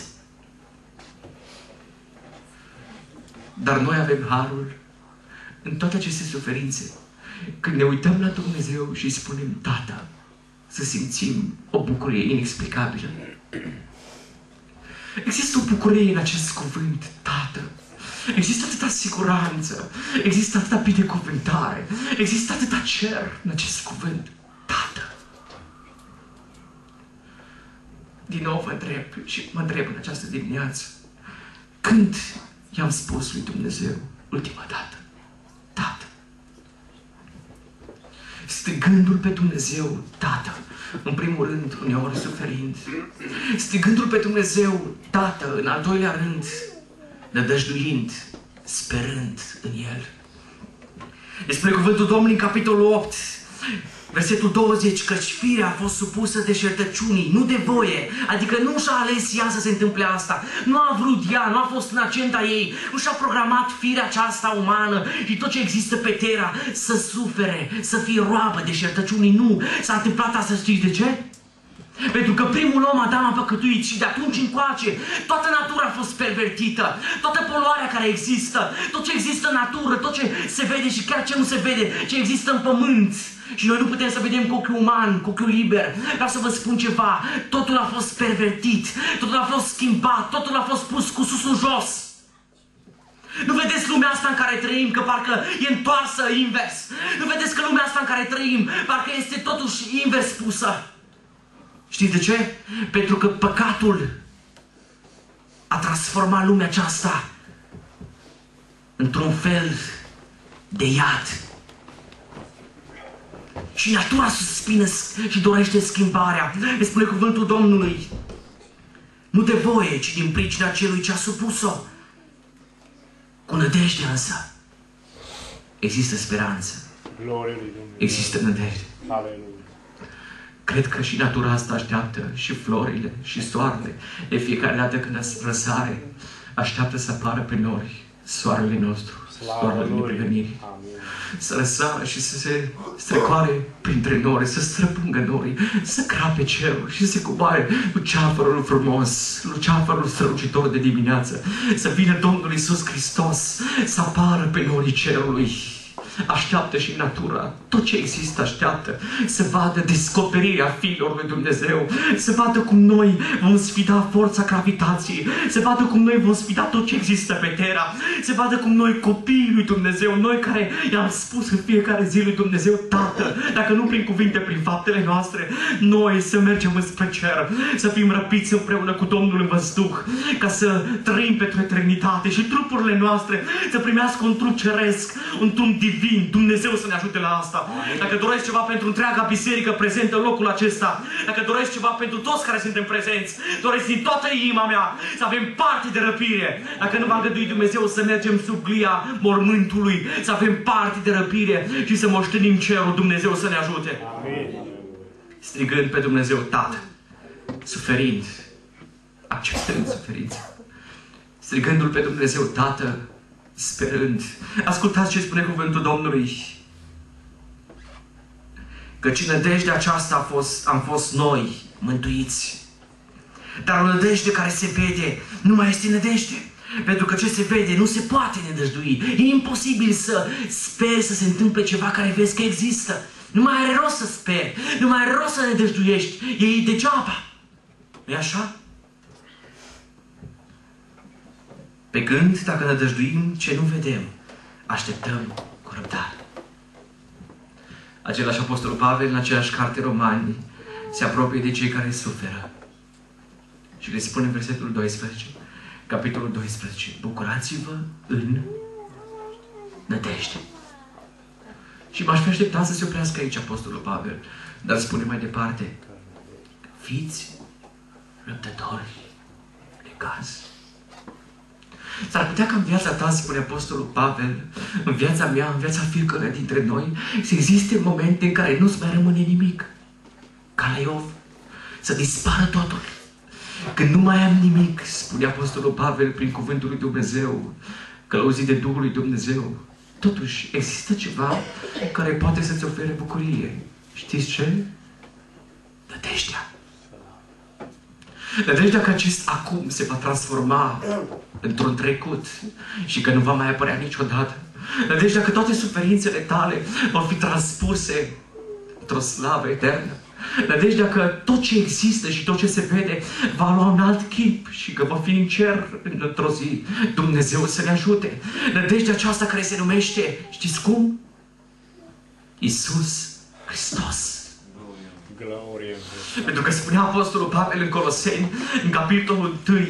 Dar noi avem harul în toate aceste suferințe. Când ne uităm la Dumnezeu și îi spunem Tată, să simțim o bucurie inexplicabilă. Există o bucurie în acest cuvânt, Tată. Există atâta siguranță, există atâta binecuvântare, există atâta cer în acest cuvânt, Tată. Din nou vă întreb și mă întreb în această dimineață, când i-am spus lui Dumnezeu ultima dată, Tată? Strigându-L pe Dumnezeu, Tată, în primul rând, uneori suferind, strigându-L pe Dumnezeu, Tată, în al doilea rând, nădăjduind, sperând în El. Despre cuvântul Domnului în capitolul opt, versetul douăzeci, căci firea a fost supusă deșertăciunii, nu de voie, adică nu și-a ales ea să se întâmple asta, nu a vrut ea, nu a fost în agenda ei, nu și-a programat firea aceasta umană și tot ce există pe Terra să sufere, să fie roabă deșertăciunii, nu. S-a întâmplat asta, știți de ce? Pentru că primul om, Adam, a păcătuit și de atunci încoace toată natura a fost pervertită. Toată poluarea care există, tot ce există în natură, tot ce se vede și chiar ce nu se vede, ce există în pământ. Și noi nu putem să vedem cu ochiul uman, cu ochiul liber. Vreau să vă spun ceva, totul a fost pervertit, totul a fost schimbat, totul a fost pus cu susul jos. Nu vedeți lumea asta în care trăim, că parcă e întoarsă invers. Nu vedeți că lumea asta în care trăim, parcă este totuși invers pusă. Știți de ce? Pentru că păcatul a transformat lumea aceasta într-un fel de iad. Și natura suspină și dorește schimbarea. Ne spune cuvântul Domnului. Nu de voie, ci din pricina celui ce a supus-o. Cu nădejde însă există speranță. Există nădejde. Cred că și natura asta așteaptă, și florile, și soarele, de fiecare dată când răsare, așteaptă să apară pe nori soarele nostru, soarele neprihănirii. Să răsară și să se strecoare printre nori, să străpungă norii, să crape cerul și să se coboare luceafărul frumos, luceafărul strălucitor de dimineață, să vină Domnul Iisus Hristos, să apară pe norii cerului. Așteaptă și natura, tot ce există așteaptă să vadă descoperirea fiilor lui Dumnezeu, să vadă cum noi vom sfida forța gravitației, să vadă cum noi vom sfida tot ce există pe Terra, să vadă cum noi, copiii lui Dumnezeu, noi care i-am spus în fiecare zi lui Dumnezeu, Tată, dacă nu prin cuvinte, prin faptele noastre, noi să mergem înspre cer, să fim răpiți împreună cu Domnul în văzduh, ca să trăim pentru eternitate și trupurile noastre să primească un trup ceresc, un trup divin. Dumnezeu să ne ajute la asta. Dacă doresc ceva pentru întreaga biserică prezentă în locul acesta, dacă doresc ceva pentru toți care suntem prezenți, doresc din toată inima mea să avem parte de răpire. Dacă nu va îngădui Dumnezeu să mergem sub glia mormântului, să avem parte de răpire și să moștenim cerul, Dumnezeu să ne ajute. Amin. Strigând pe Dumnezeu Tată, suferind, acceptând suferința, strigându-L pe Dumnezeu Tată, sperând. Ascultați ce spune cuvântul Domnului. Căci nădejdea aceasta a fost, am fost noi mântuiți. Dar o nădejde care se vede nu mai este nădejde. Pentru că ce se vede nu se poate nădăjdui. E imposibil să speri să se întâmple ceva care vezi că există. Nu mai are rost să speri. Nu mai are rost să nădăjduiești. E degeaba. Nu-i așa? Pe gând, dacă nădăjduim ce nu vedem, așteptăm cu răbdare. Același Apostol Pavel, în aceeași carte Romani, se apropie de cei care suferă. Și le spune în versetul doisprezece, capitolul doisprezece, bucurați-vă în nădejde. Și m-aș fi așteptat să se oprească aici Apostolul Pavel, dar spune mai departe, fiți răbdători de caz. S-ar putea ca în viața ta, spune Apostolul Pavel, în viața mea, în viața fiecăruia dintre noi, să existe momente în care nu-ți mai rămâne nimic. Ca la Iov, să dispară totul. Când nu mai am nimic, spune Apostolul Pavel prin cuvântul lui Dumnezeu, călăuzit de Duhul lui Dumnezeu, totuși există ceva care poate să-ți ofere bucurie. Știți ce? Nădejdea. Nădejdea că acest acum se va transforma într-un trecut și că nu va mai apărea niciodată. Nădejdea că toate suferințele tale vor fi transpuse într-o slavă eternă. Nădejdea că tot ce există și tot ce se vede va lua un alt chip și că va fi în cer într-o zi. Dumnezeu să ne ajute. Nădejdea aceasta care se numește, știți cum? Iisus Hristos. Glorie. Pentru că spunea Apostolul Pavel în Coloseni, în capitolul unu,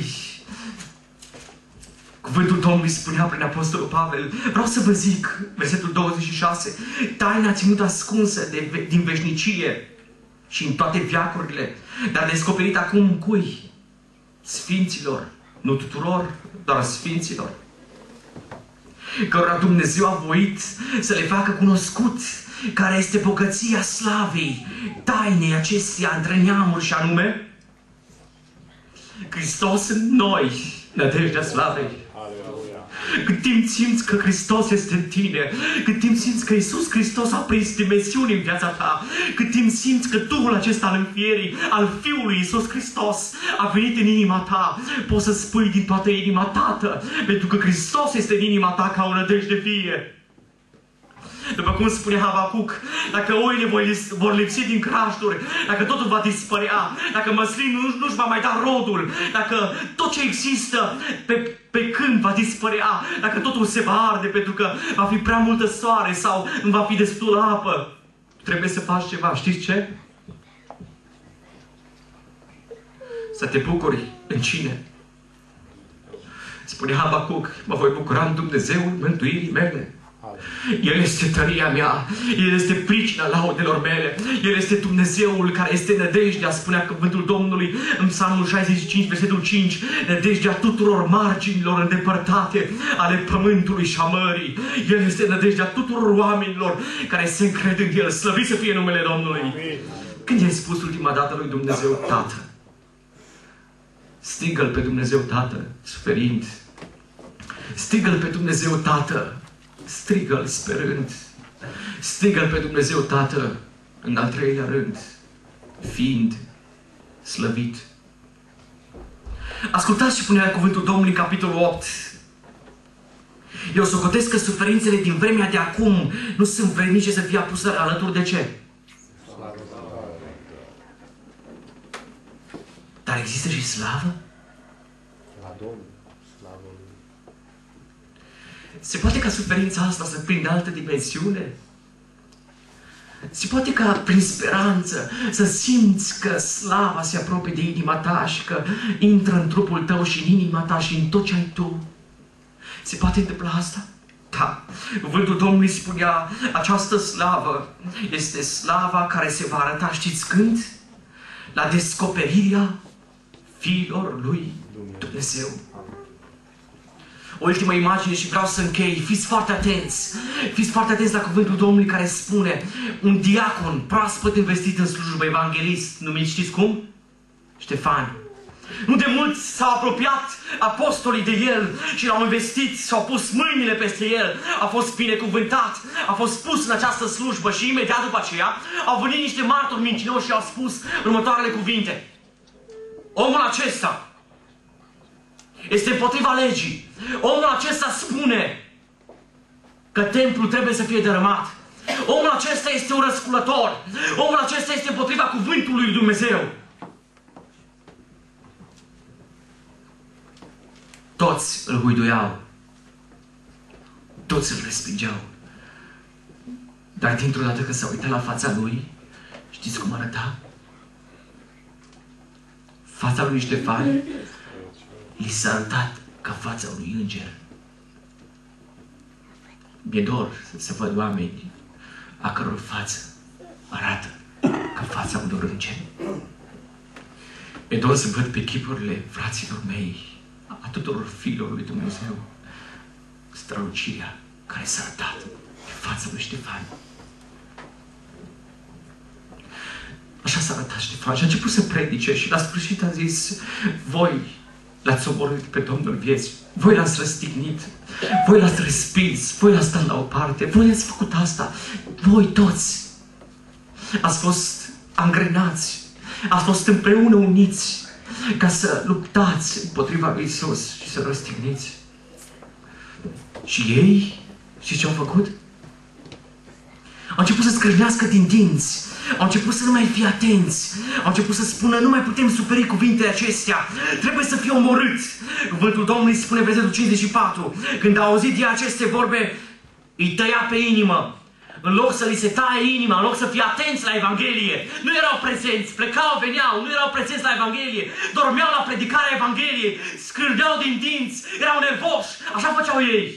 cuvântul Domnului spunea prin Apostolul Pavel, vreau să vă zic, versetul douăzeci și șase, taina ținută ascunsă de, din veșnicie și în toate veacurile, dar descoperit acum cui? Sfinților, nu tuturor, doar sfinților, cărora Dumnezeu a voit să le facă cunoscut care este bogăția slavei tainei acesteia între neamuri, și anume Hristos în noi, nădejdea slavei. Aleluia. cât timp simți că Hristos este în tine, cât timp simți că Iisus Hristos a prins dimensiuni în viața ta, cât timp simți că Duhul acesta al înfierii, al Fiului Iisus Hristos a venit în inima ta, poți să spui din toată inima, Tată, pentru că Hristos este în inima ta ca o nădejde vie. După cum spunea Habacuc, dacă oile vor lipsi din crașturi, dacă totul va dispărea, dacă măslinul nu, nu-și va mai da rodul, dacă tot ce există pe, pe câmp va dispărea, dacă totul se va arde pentru că va fi prea multă soare sau nu va fi destul apă, trebuie să faci ceva. Știți ce? Să te bucuri în cine? Spune Habacuc, mă voi bucura în Dumnezeul mântuirii mele. El este tăria mea, El este pricina laudelor mele, El este Dumnezeul care este nădejdea, spunea cuvântul Domnului în Psalmul șaizeci și cinci, versetul cinci, nădejdea tuturor marginilor îndepărtate ale pământului și a mării. El este nădejdea tuturor oamenilor care se încred în El. Slăvit să fie numele Domnului! Când i-ai spus ultima dată lui Dumnezeu Tată? Strigă-L pe Dumnezeu Tată, suferind. Strigă-L pe Dumnezeu Tată, strigă-L sperând. Strigă-L pe Dumnezeu Tată, în al treilea rând, fiind slăvit. Ascultați ce punea cuvântul Domnului în capitolul opt. Eu socotesc că suferințele din vremea de acum nu sunt vrednice să fie apuse alături de ce? Dar există și slavă? La Domnul, slavă Lui. Se poate ca suferința asta să prindă altă dimensiune? Se poate ca prin speranță să simți că slava se apropie de inima ta și că intră în trupul tău și în inima ta și în tot ce ai tu? Se poate întâmpla asta? Da. Cuvântul Domnului spunea, această slavă este slava care se va arăta, știți când? La descoperirea fiilor lui Dumnezeu. O ultimă imagine și vreau să închei. Fiți foarte atenți. Fiți foarte atenți la cuvântul Domnului care spune un diacon proaspăt investit în slujbă, evanghelist, numit știți cum? Ștefan. Nu de mult s-au apropiat apostolii de el și l-au investit și au pus mâinile peste el. A fost binecuvântat, a fost pus în această slujbă și imediat după aceea au venit niște martori mincinoși și au spus următoarele cuvinte. Omul acesta este împotriva legii. Omul acesta spune că templul trebuie să fie dărâmat. Omul acesta este un răsculător. Omul acesta este împotriva cuvântului lui Dumnezeu. Toți îl huiduiau. Toți îl respingeau. Dar dintr-o dată când s-a uitat la fața lui, știți cum arăta? Fața lui Ștefan li s-a arătat ca fața unui înger. Mi-e dor să văd oameni a căror față arată ca fața unor îngeri. Mi-e dor să văd pe chipurile fraților mei, a tuturor fiilor lui Dumnezeu, strălucirea care s-a arătat pe fața lui Ștefan. Așa s-a arătat Ștefan și a început să predice și la sfârșit a zis, voi l-ați omorât pe Domnul vieții, voi l-ați răstignit, voi l-ați respins, voi l-ați dat la o parte, voi ați făcut asta, voi toți ați fost angrenați, ați fost împreună uniți ca să luptați împotriva lui Iisus și să răstigniți. Și ei, știți ce au făcut? Au început să scrâșnească din dinți, au început să nu mai fie atenți, au început să spună, nu mai putem suferi cuvintele acestea, trebuie să fie omorâți. Cuvântul Domnului spune, versetul cincizeci și patru, când a auzit de aceste vorbe, îi tăia pe inimă. În loc să li se taie inima, în loc să fie atenți la Evanghelie, nu erau prezenți, plecau, veneau, nu erau prezenți la Evanghelie, dormeau la predicarea Evangheliei, scârdeau din dinți, erau nervoși, așa făceau ei.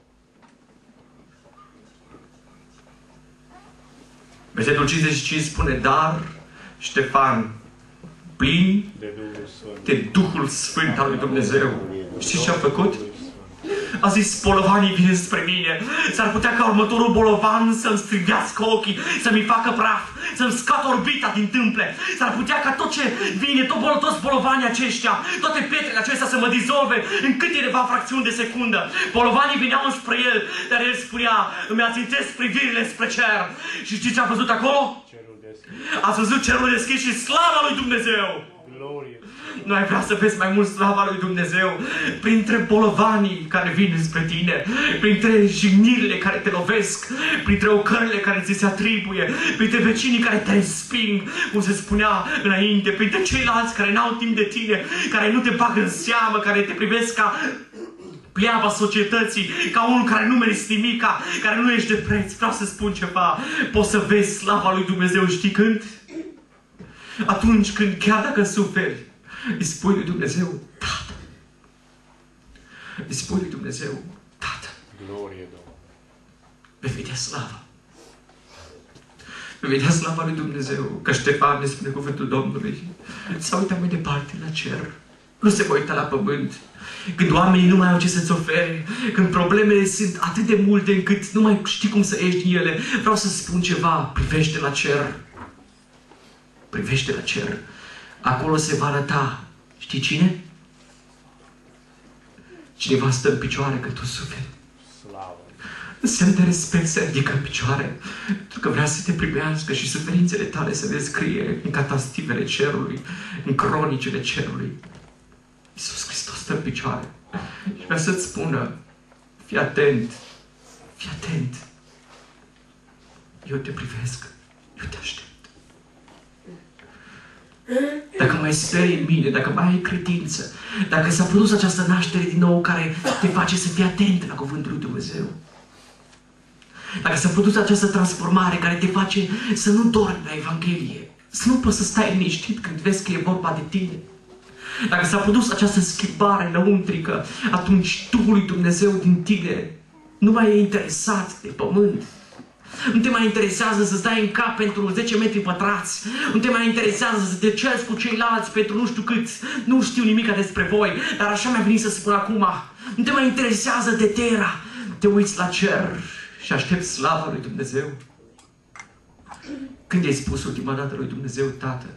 Versetul cincizeci și cinci spune, dar Ștefan, plin de Duhul Sfânt al lui Dumnezeu, știți ce a făcut? A zis, bolovanii vin spre mine. S-ar putea ca următorul bolovan să-mi strivească ochii, să-mi facă praf, să-mi scoată orbita din tâmple. S-ar putea ca tot ce vine, tot bol, toți bolovanii aceștia, toate pietrele acestea să mă dizolve în câteva fracțiuni de secundă. Bolovanii vineau spre el, dar el spunea, îmi ațintesc privirile spre cer. Și știți ce a văzut acolo? Cerul deschis. Ați văzut cerul deschis și slava lui Dumnezeu. Glorie. Nu ai vrea să vezi mai mult slava lui Dumnezeu printre bolovanii care vin spre tine, printre jignirile care te lovesc, printre ocările care ți se atribuie, printre vecinii care te resping, cum se spunea înainte, printre ceilalți care n-au timp de tine, care nu te bag în seamă, care te privesc ca pleaba societății, ca unul care nu meriți nimica, care nu ești de preț. Vreau să spun ceva, poți să vezi slava lui Dumnezeu, știi când? Atunci când, chiar dacă suferi, îi spui lui Dumnezeu, Tată. Îi spui lui Dumnezeu, Tată. Glorie, Domnul. Vei vedea slava. Vei vedea slava lui Dumnezeu. Că Ștefan ne spune cuvântul Domnului. S-a uitat mai departe la cer. Nu se va uita la pământ. Când oamenii nu mai au ce să-ți ofere, când problemele sunt atât de multe încât nu mai știi cum să ieși din ele, vreau să spun ceva, privește la cer. Privește la cer. Acolo se va arăta. Știi cine? Cineva stă în picioare când tu suferi. Slavă. În semn de respect se ridică în picioare, pentru că vrea să te primească și suferințele tale să le scrie în catastivele cerului, în cronicile cerului. Iisus Hristos stă în picioare și vrea să-ți spună, fii atent, fii atent. Eu te privesc, eu te aștept. Dacă mai speri în mine, dacă mai ai credință, dacă s-a produs această naștere din nou care te face să fii atent la cuvântul lui Dumnezeu, dacă s-a produs această transformare care te face să nu dormi la Evanghelie, să nu poți să stai liniștit când vezi că e vorba de tine, dacă s-a produs această schimbare lăuntrică, atunci Duhul lui Dumnezeu din tine nu mai e interesat de pământ. Nu te mai interesează să stai în cap pentru zece metri pătrați. Nu te mai interesează să te ceri cu ceilalți pentru nu știu cât. Nu știu nimica despre voi, dar așa mi-a venit să spun acum. Nu te mai interesează de terra. Te uiți la cer și aștepți slava lui Dumnezeu. Când ai spus ultima dată lui Dumnezeu, Tată?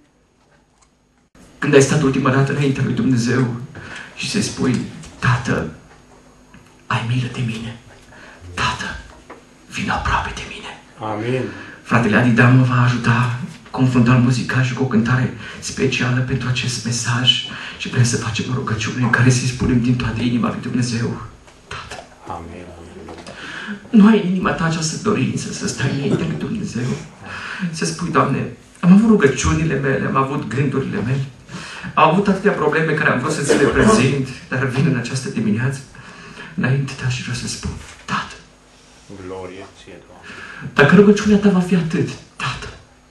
Când ai stat ultima dată înaintea lui Dumnezeu și să-i spui, Tată, ai milă de mine. Tată, vin aproape de mine. Amin. Fratele Adi Dan mă va ajuta cu un fundal muzical și cu o cântare specială pentru acest mesaj și vrem să facem o rugăciune în care să-i spunem din toată inima lui Dumnezeu, Tată. Amin. Nu ai în inima ta această dorință să stai înainte lui Dumnezeu? Să spui, Doamne, am avut rugăciunile mele, am avut gândurile mele, am avut atâtea probleme care am vrut să ți le prezint, dar vin în această dimineață înainte ta și vreau să spun, Tată. Glorie ție, Doamne. Dacă rugăciunea ta va fi atât, Tată,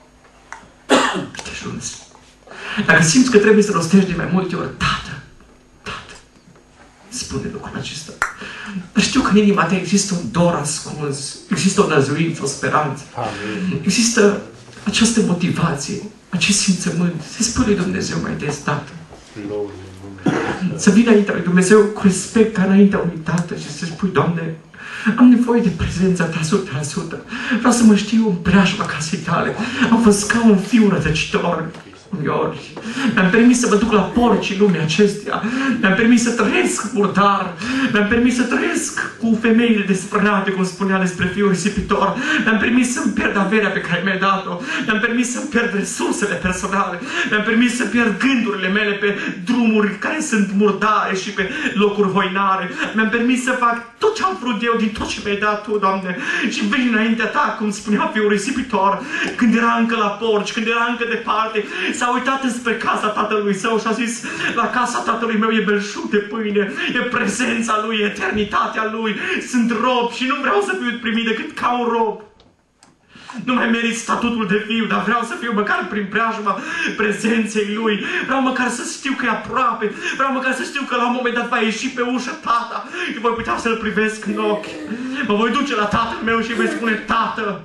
te ajuns. Dacă simți că trebuie să rostești de mai multe ori, Tată, Tată, spune lucrul acesta. Dar știu că în inima ta există un dor ascuns, există o năzuință, o speranță. Amin. Există această motivație, acest simțământ. Să spui lui Dumnezeu mai des, Tată. Glorie. Să vii înaintea lui Dumnezeu cu respect ca înaintea unui Tată și să spui, Doamne, am nevoie de prezența ta o sută la sută. Vreau să mă știu în preajma casei tale. Am fost ca un fiu rătăcitor uneori. Mi-am permis să mă duc la porcii lumii acesteia. Mi-am permis să trăiesc murdar. Mi-am permis să trăiesc cu femeile desprănate, cum spunea despre fiul risipitor. Mi-am permis să-mi pierd averea pe care mi-ai dat-o. Mi-am permis să-mi pierd resursele personale. Mi-am permis să pierd gândurile mele pe drumuri care sunt murdare și pe locuri voinare. Mi-am permis să fac tot ce am vrut eu din tot ce mi-ai dat tu, Doamne. Și vin înaintea ta, cum spunea fiul risipitor, când era încă la porci, când era încă departe, s-a uitat înspre casa tatălui său și a zis, la casa tatălui meu e belșug de pâine, e prezența lui, e eternitatea lui, sunt rob și nu vreau să fiu primit decât ca un rob. Nu mai merit statutul de fiu, dar vreau să fiu măcar prin preajma prezenței lui. Vreau măcar să știu că e aproape. Vreau măcar să știu că la un moment dat va ieși pe ușă tata și voi putea să-l privesc în ochi. Mă voi duce la tatăl meu și voi spune, Tată,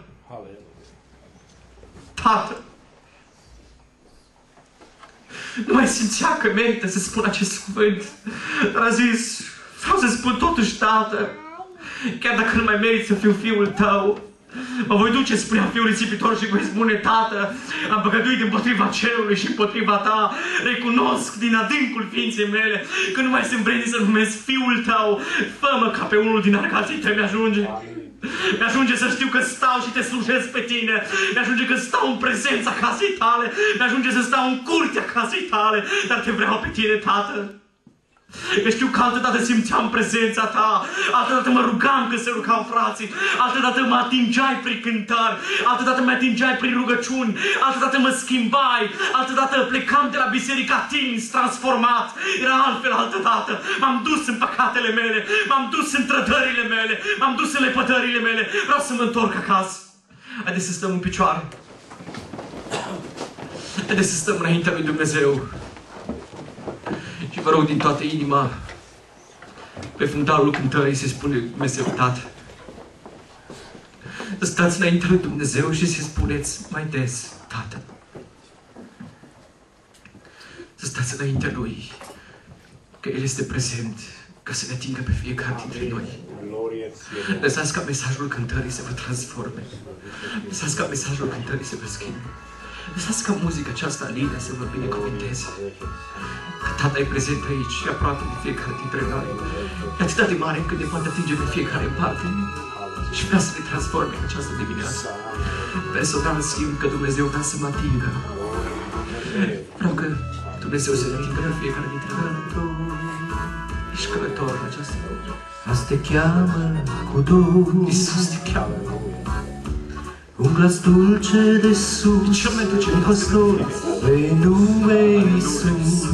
Tată. Nu mai simțea că merită să spun acest cuvânt, dar a zis, Vreau să spun totuși, Tată, chiar dacă nu mai merit să fiu fiul Tău, mă voi duce, spunea fiul risipitor, și voi spune: Tată, am păcătuit împotriva cerului și împotriva Ta. Recunosc din adâncul ființei mele că nu mai sunt vrednic să numesc fiul Tău. Fă-mă ca pe unul din arcații Tăi. Mi-ajunge. Mi-ajunge să știu că stau și Te slujesc pe Tine. Mi-ajunge că stau în prezența casei Tale. Mi-ajunge să stau în curtea casei Tale. Dar Te vreau pe Tine, Tată. Că știu că altădată simțeam prezența Ta, altădată mă rugam când se rugau frații, altădată mă atingeai prin cântări, altădată mă atingeai prin rugăciuni, altădată mă schimbai, altădată plecam de la biserică atins, transformat. Era altfel altădată. M-am dus în păcatele mele, m-am dus în trădările mele, m-am dus în lepădările mele. Vreau să mă întorc acasă. Haideți să stăm în picioare. Haideți să stăm înaintea lui Dumnezeu. Și vă rog din toată inima, pe fundalul cântării se spune Dumnezeu Tată. Să stați înaintea lui Dumnezeu și să spuneți mai des: Tată. Să stați înaintea Lui, că El este prezent, ca să ne atingă pe fiecare dintre noi. Lăsați ca mesajul cântării să vă transforme. Lăsați ca mesajul cântării să vă schimbe. Lăsați ca muzica aceasta lină să vă binecuvânteze. Că Tata e prezent aici și aproape de fiecare dintre noi. E atât de mare încât ne poate atinge pe fiecare în parte. Și vrea să ne transforme în această dimineață. Personal simt că Dumnezeu vrea să mă atingă. Vreau că Dumnezeu să ne atingă pe fiecare dintre noi. Ești călător în această lume. Azi te cheamă cu Duh. Iisus te cheamă. Un glas dulce de sus, un păstor pe nume Iisus.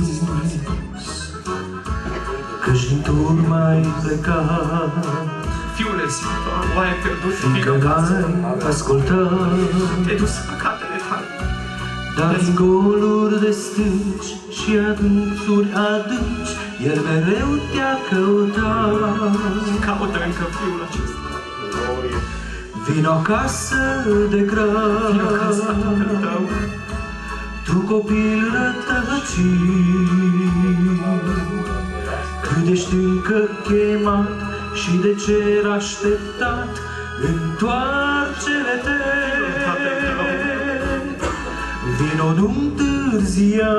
Căci din turma ai plecat, Fiule Sfântul, oaie pierdut, fiindcă n-ai ascultat. Te-ai dus în păcatele Tale. Dar din goluri de stânci și adâncuri adânci, El mereu te-a căutat. Caută încă Fiul acesta. Vino acasă de grab, Vino acasă, Tatăl Tău. Tu copil rătăcit, cât ești încă chemat și de cer așteptat, întoarce-te. Vino, nu întârzia,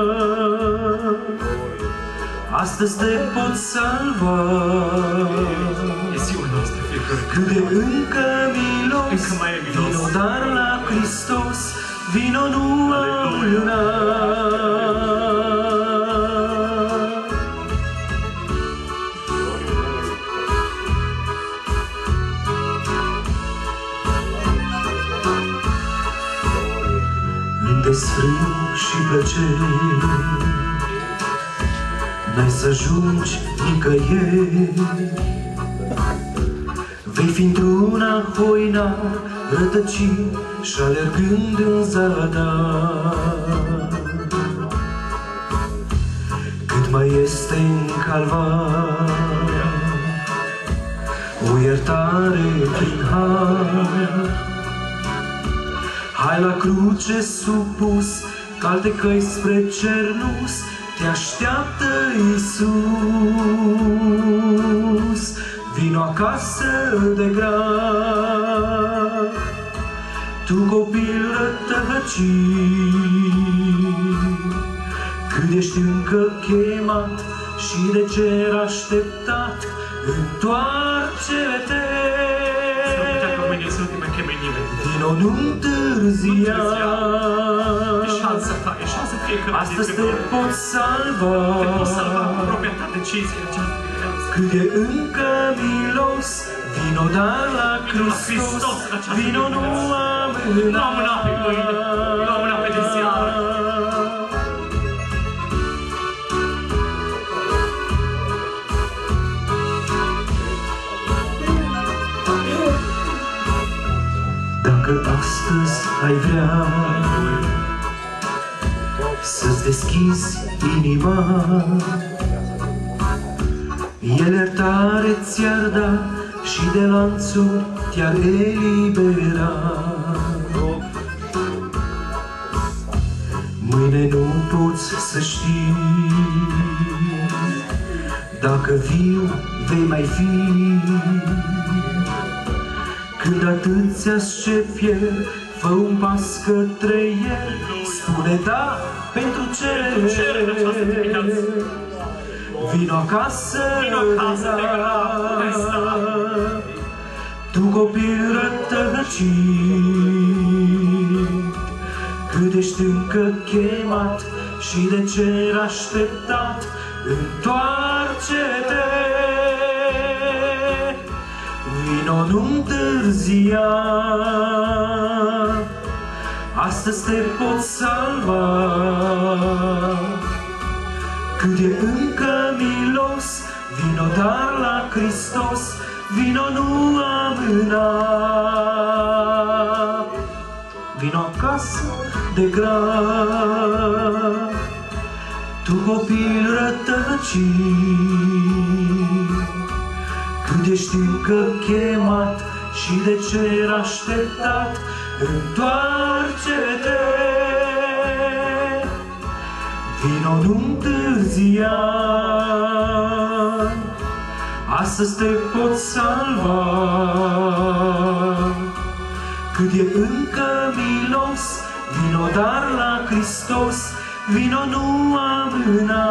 astăzi te pot salva. E ziua noastră fiecare. Cât de încă milos, Încă mai e milos. vino dar la Hristos, vino nu amâna. În desfrânt și plăceri n-ai să ajungi nicăieri. Vei fi într-una hoina, rătăcit și alergând în zadar. Cât mai este în calvar o iertare prin har, hai la cruce supus, că alte căi spre cer nu-s, te așteaptă Iisus. Vino acasă de grab, tu copil rătăcit, cât ești încă chemat și de cer așteptat, întoarce-te. Vino, nu întârzia, E șansa Ta, e șansa fiecare. astăzi te pot salva. Te pot salva cu propria Ta decizie aceasta. Cât e încă milos, vino dar la Hristos, vino nu amâna. Nu amâna pe mâine, nu amâna pe de seară. Dacă astăzi ai vrea să-ți deschizi inima, El iertare ți-ar da și de lanțuri te-ar elibera. Mâine nu poți să știi, Dacă viu vei mai fi, când atâția șefi ieri, fă un pas către el, spune da pentru ce. Vino acasă, de grat, tu copil rătăcit, cât ești încă chemat și de cer așteptat, întoarce-te. Vino, nu întârzia, astăzi te poți salva. Cât e încă milos, vino dar la Hristos, vino, nu amâna. Vino acasă de grab, tu copil rătăcit, cât ești încă chemat și de cer așteptat, întoarce-te. Vino, nu întârzia, astăzi te poți salva. Cât e încă milos, vino dar la Hristos, vino, nu amâna.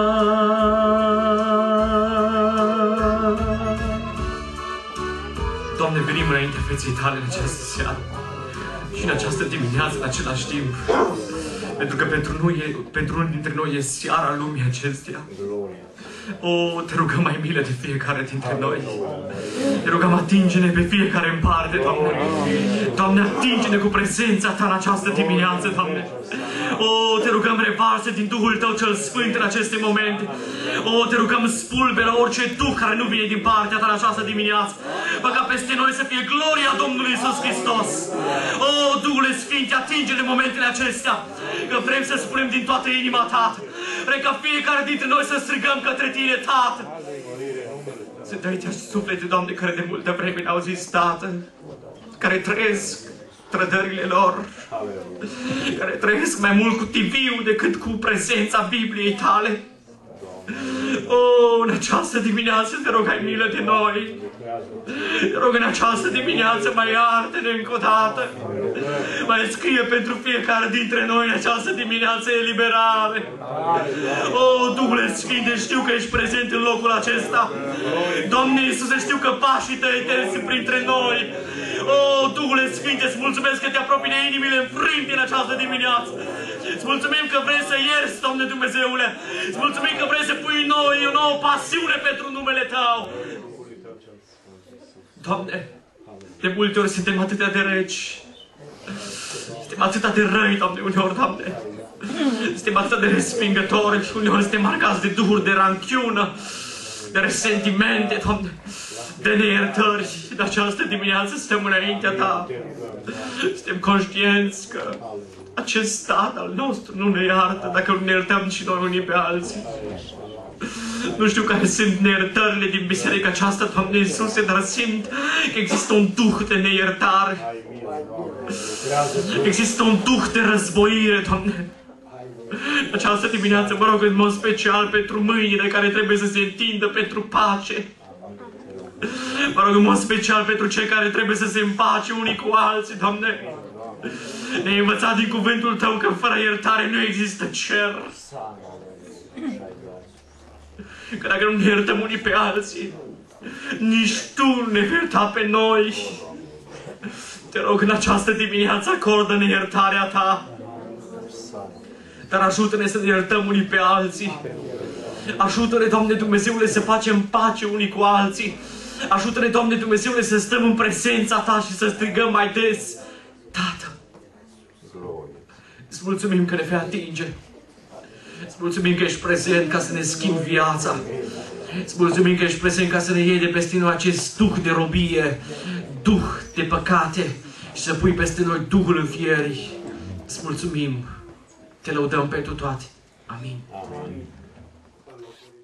Doamne, venim înainte feței Tale în această seară și în această dimineață în același timp. Pentru că pentru, noi, pentru unul dintre noi e seara lumii acesteia. O, te rugăm mai milă de fiecare dintre noi. Te rugăm, atinge-ne pe fiecare în parte, Doamne. Doamne, atinge-ne cu prezența Ta în această dimineață, Doamne. O, te rugăm, revarsă din Duhul Tău cel Sfânt în aceste momente. O, te rugăm, spulberă orice Duh care nu vine din partea Ta în această dimineață. Fă ca peste noi să fie gloria Domnului Iisus Hristos. O, Duhule Sfinte, atinge-ne momentele acestea. Că vrem să spunem din toată inima, Tată. Vrem ca fiecare dintre noi să strigăm către Tine, Tată. Să dai suflete, Doamne, care de multă vreme ne-au zis, Tată, care trăiesc trădările lor, care trăiesc mai mult cu T V-ul decât cu prezența Bibliei Tale. O, în această dimineață te rog, ai milă de noi. Te rog, în această dimineață mai iartă-ne încă o dată. Mai scrie pentru fiecare dintre noi în această dimineață eliberare. O, Duhule Sfinte, știu că ești prezent în locul acesta. Doamne Iisuse, știu că pașii Tăi eterni sunt printre noi. O, Duhule Sfinte, îți mulțumesc că te apropii de inimile înfrânte în această dimineață. Îți mulțumim că vrei să ierți, Doamne Dumnezeule. Îți mulțumim că vrei să pui în noi o nouă pasiune pentru numele Tău. Doamne, de multe ori suntem atâtea de reci. Suntem atâta de răi, Doamne, uneori, Doamne. Suntem atâta de respingători. Uneori suntem marcați de duhuri de ranchiună, de resentimente, Doamne, de neiertări. Și de această dimineață stăm înaintea Ta. Suntem conștienți că acest stat al nostru nu ne iartă dacă nu ne iertăm și noi unii pe alții. Nu știu care sunt neiertările din biserica aceasta, Doamne Iisuse, dar simt că există un duh de neiertare. Există un duh de războire, Doamne. Această dimineață mă rog în mod special pentru mâinile care trebuie să se întindă pentru pace. Mă rog în mod special pentru cei care trebuie să se împace unii cu alții, Doamne. Ne-ai învățat din cuvântul Tău că fără iertare nu există cer. Că dacă nu ne iertăm unii pe alții, nici Tu nu ne vei ierta pe noi. Te rog, în această dimineață acordă-ne iertarea Ta. Dar ajută-ne să ne iertăm unii pe alții. Ajută-ne, Doamne Dumnezeule, să facem pace unii cu alții. Ajută-ne, Doamne Dumnezeule, să stăm în prezența Ta și să strigăm mai des, Tată. Îți mulțumim că ne vei atinge. Îți mulțumim că ești prezent ca să ne schimbi viața. Îți mulțumim că ești prezent ca să ne iei de peste noi acest duh de robie, duh de păcate și să pui peste noi Duhul înfierii. Îți mulțumim. Te lăudăm pentru toate. Amin. Amin.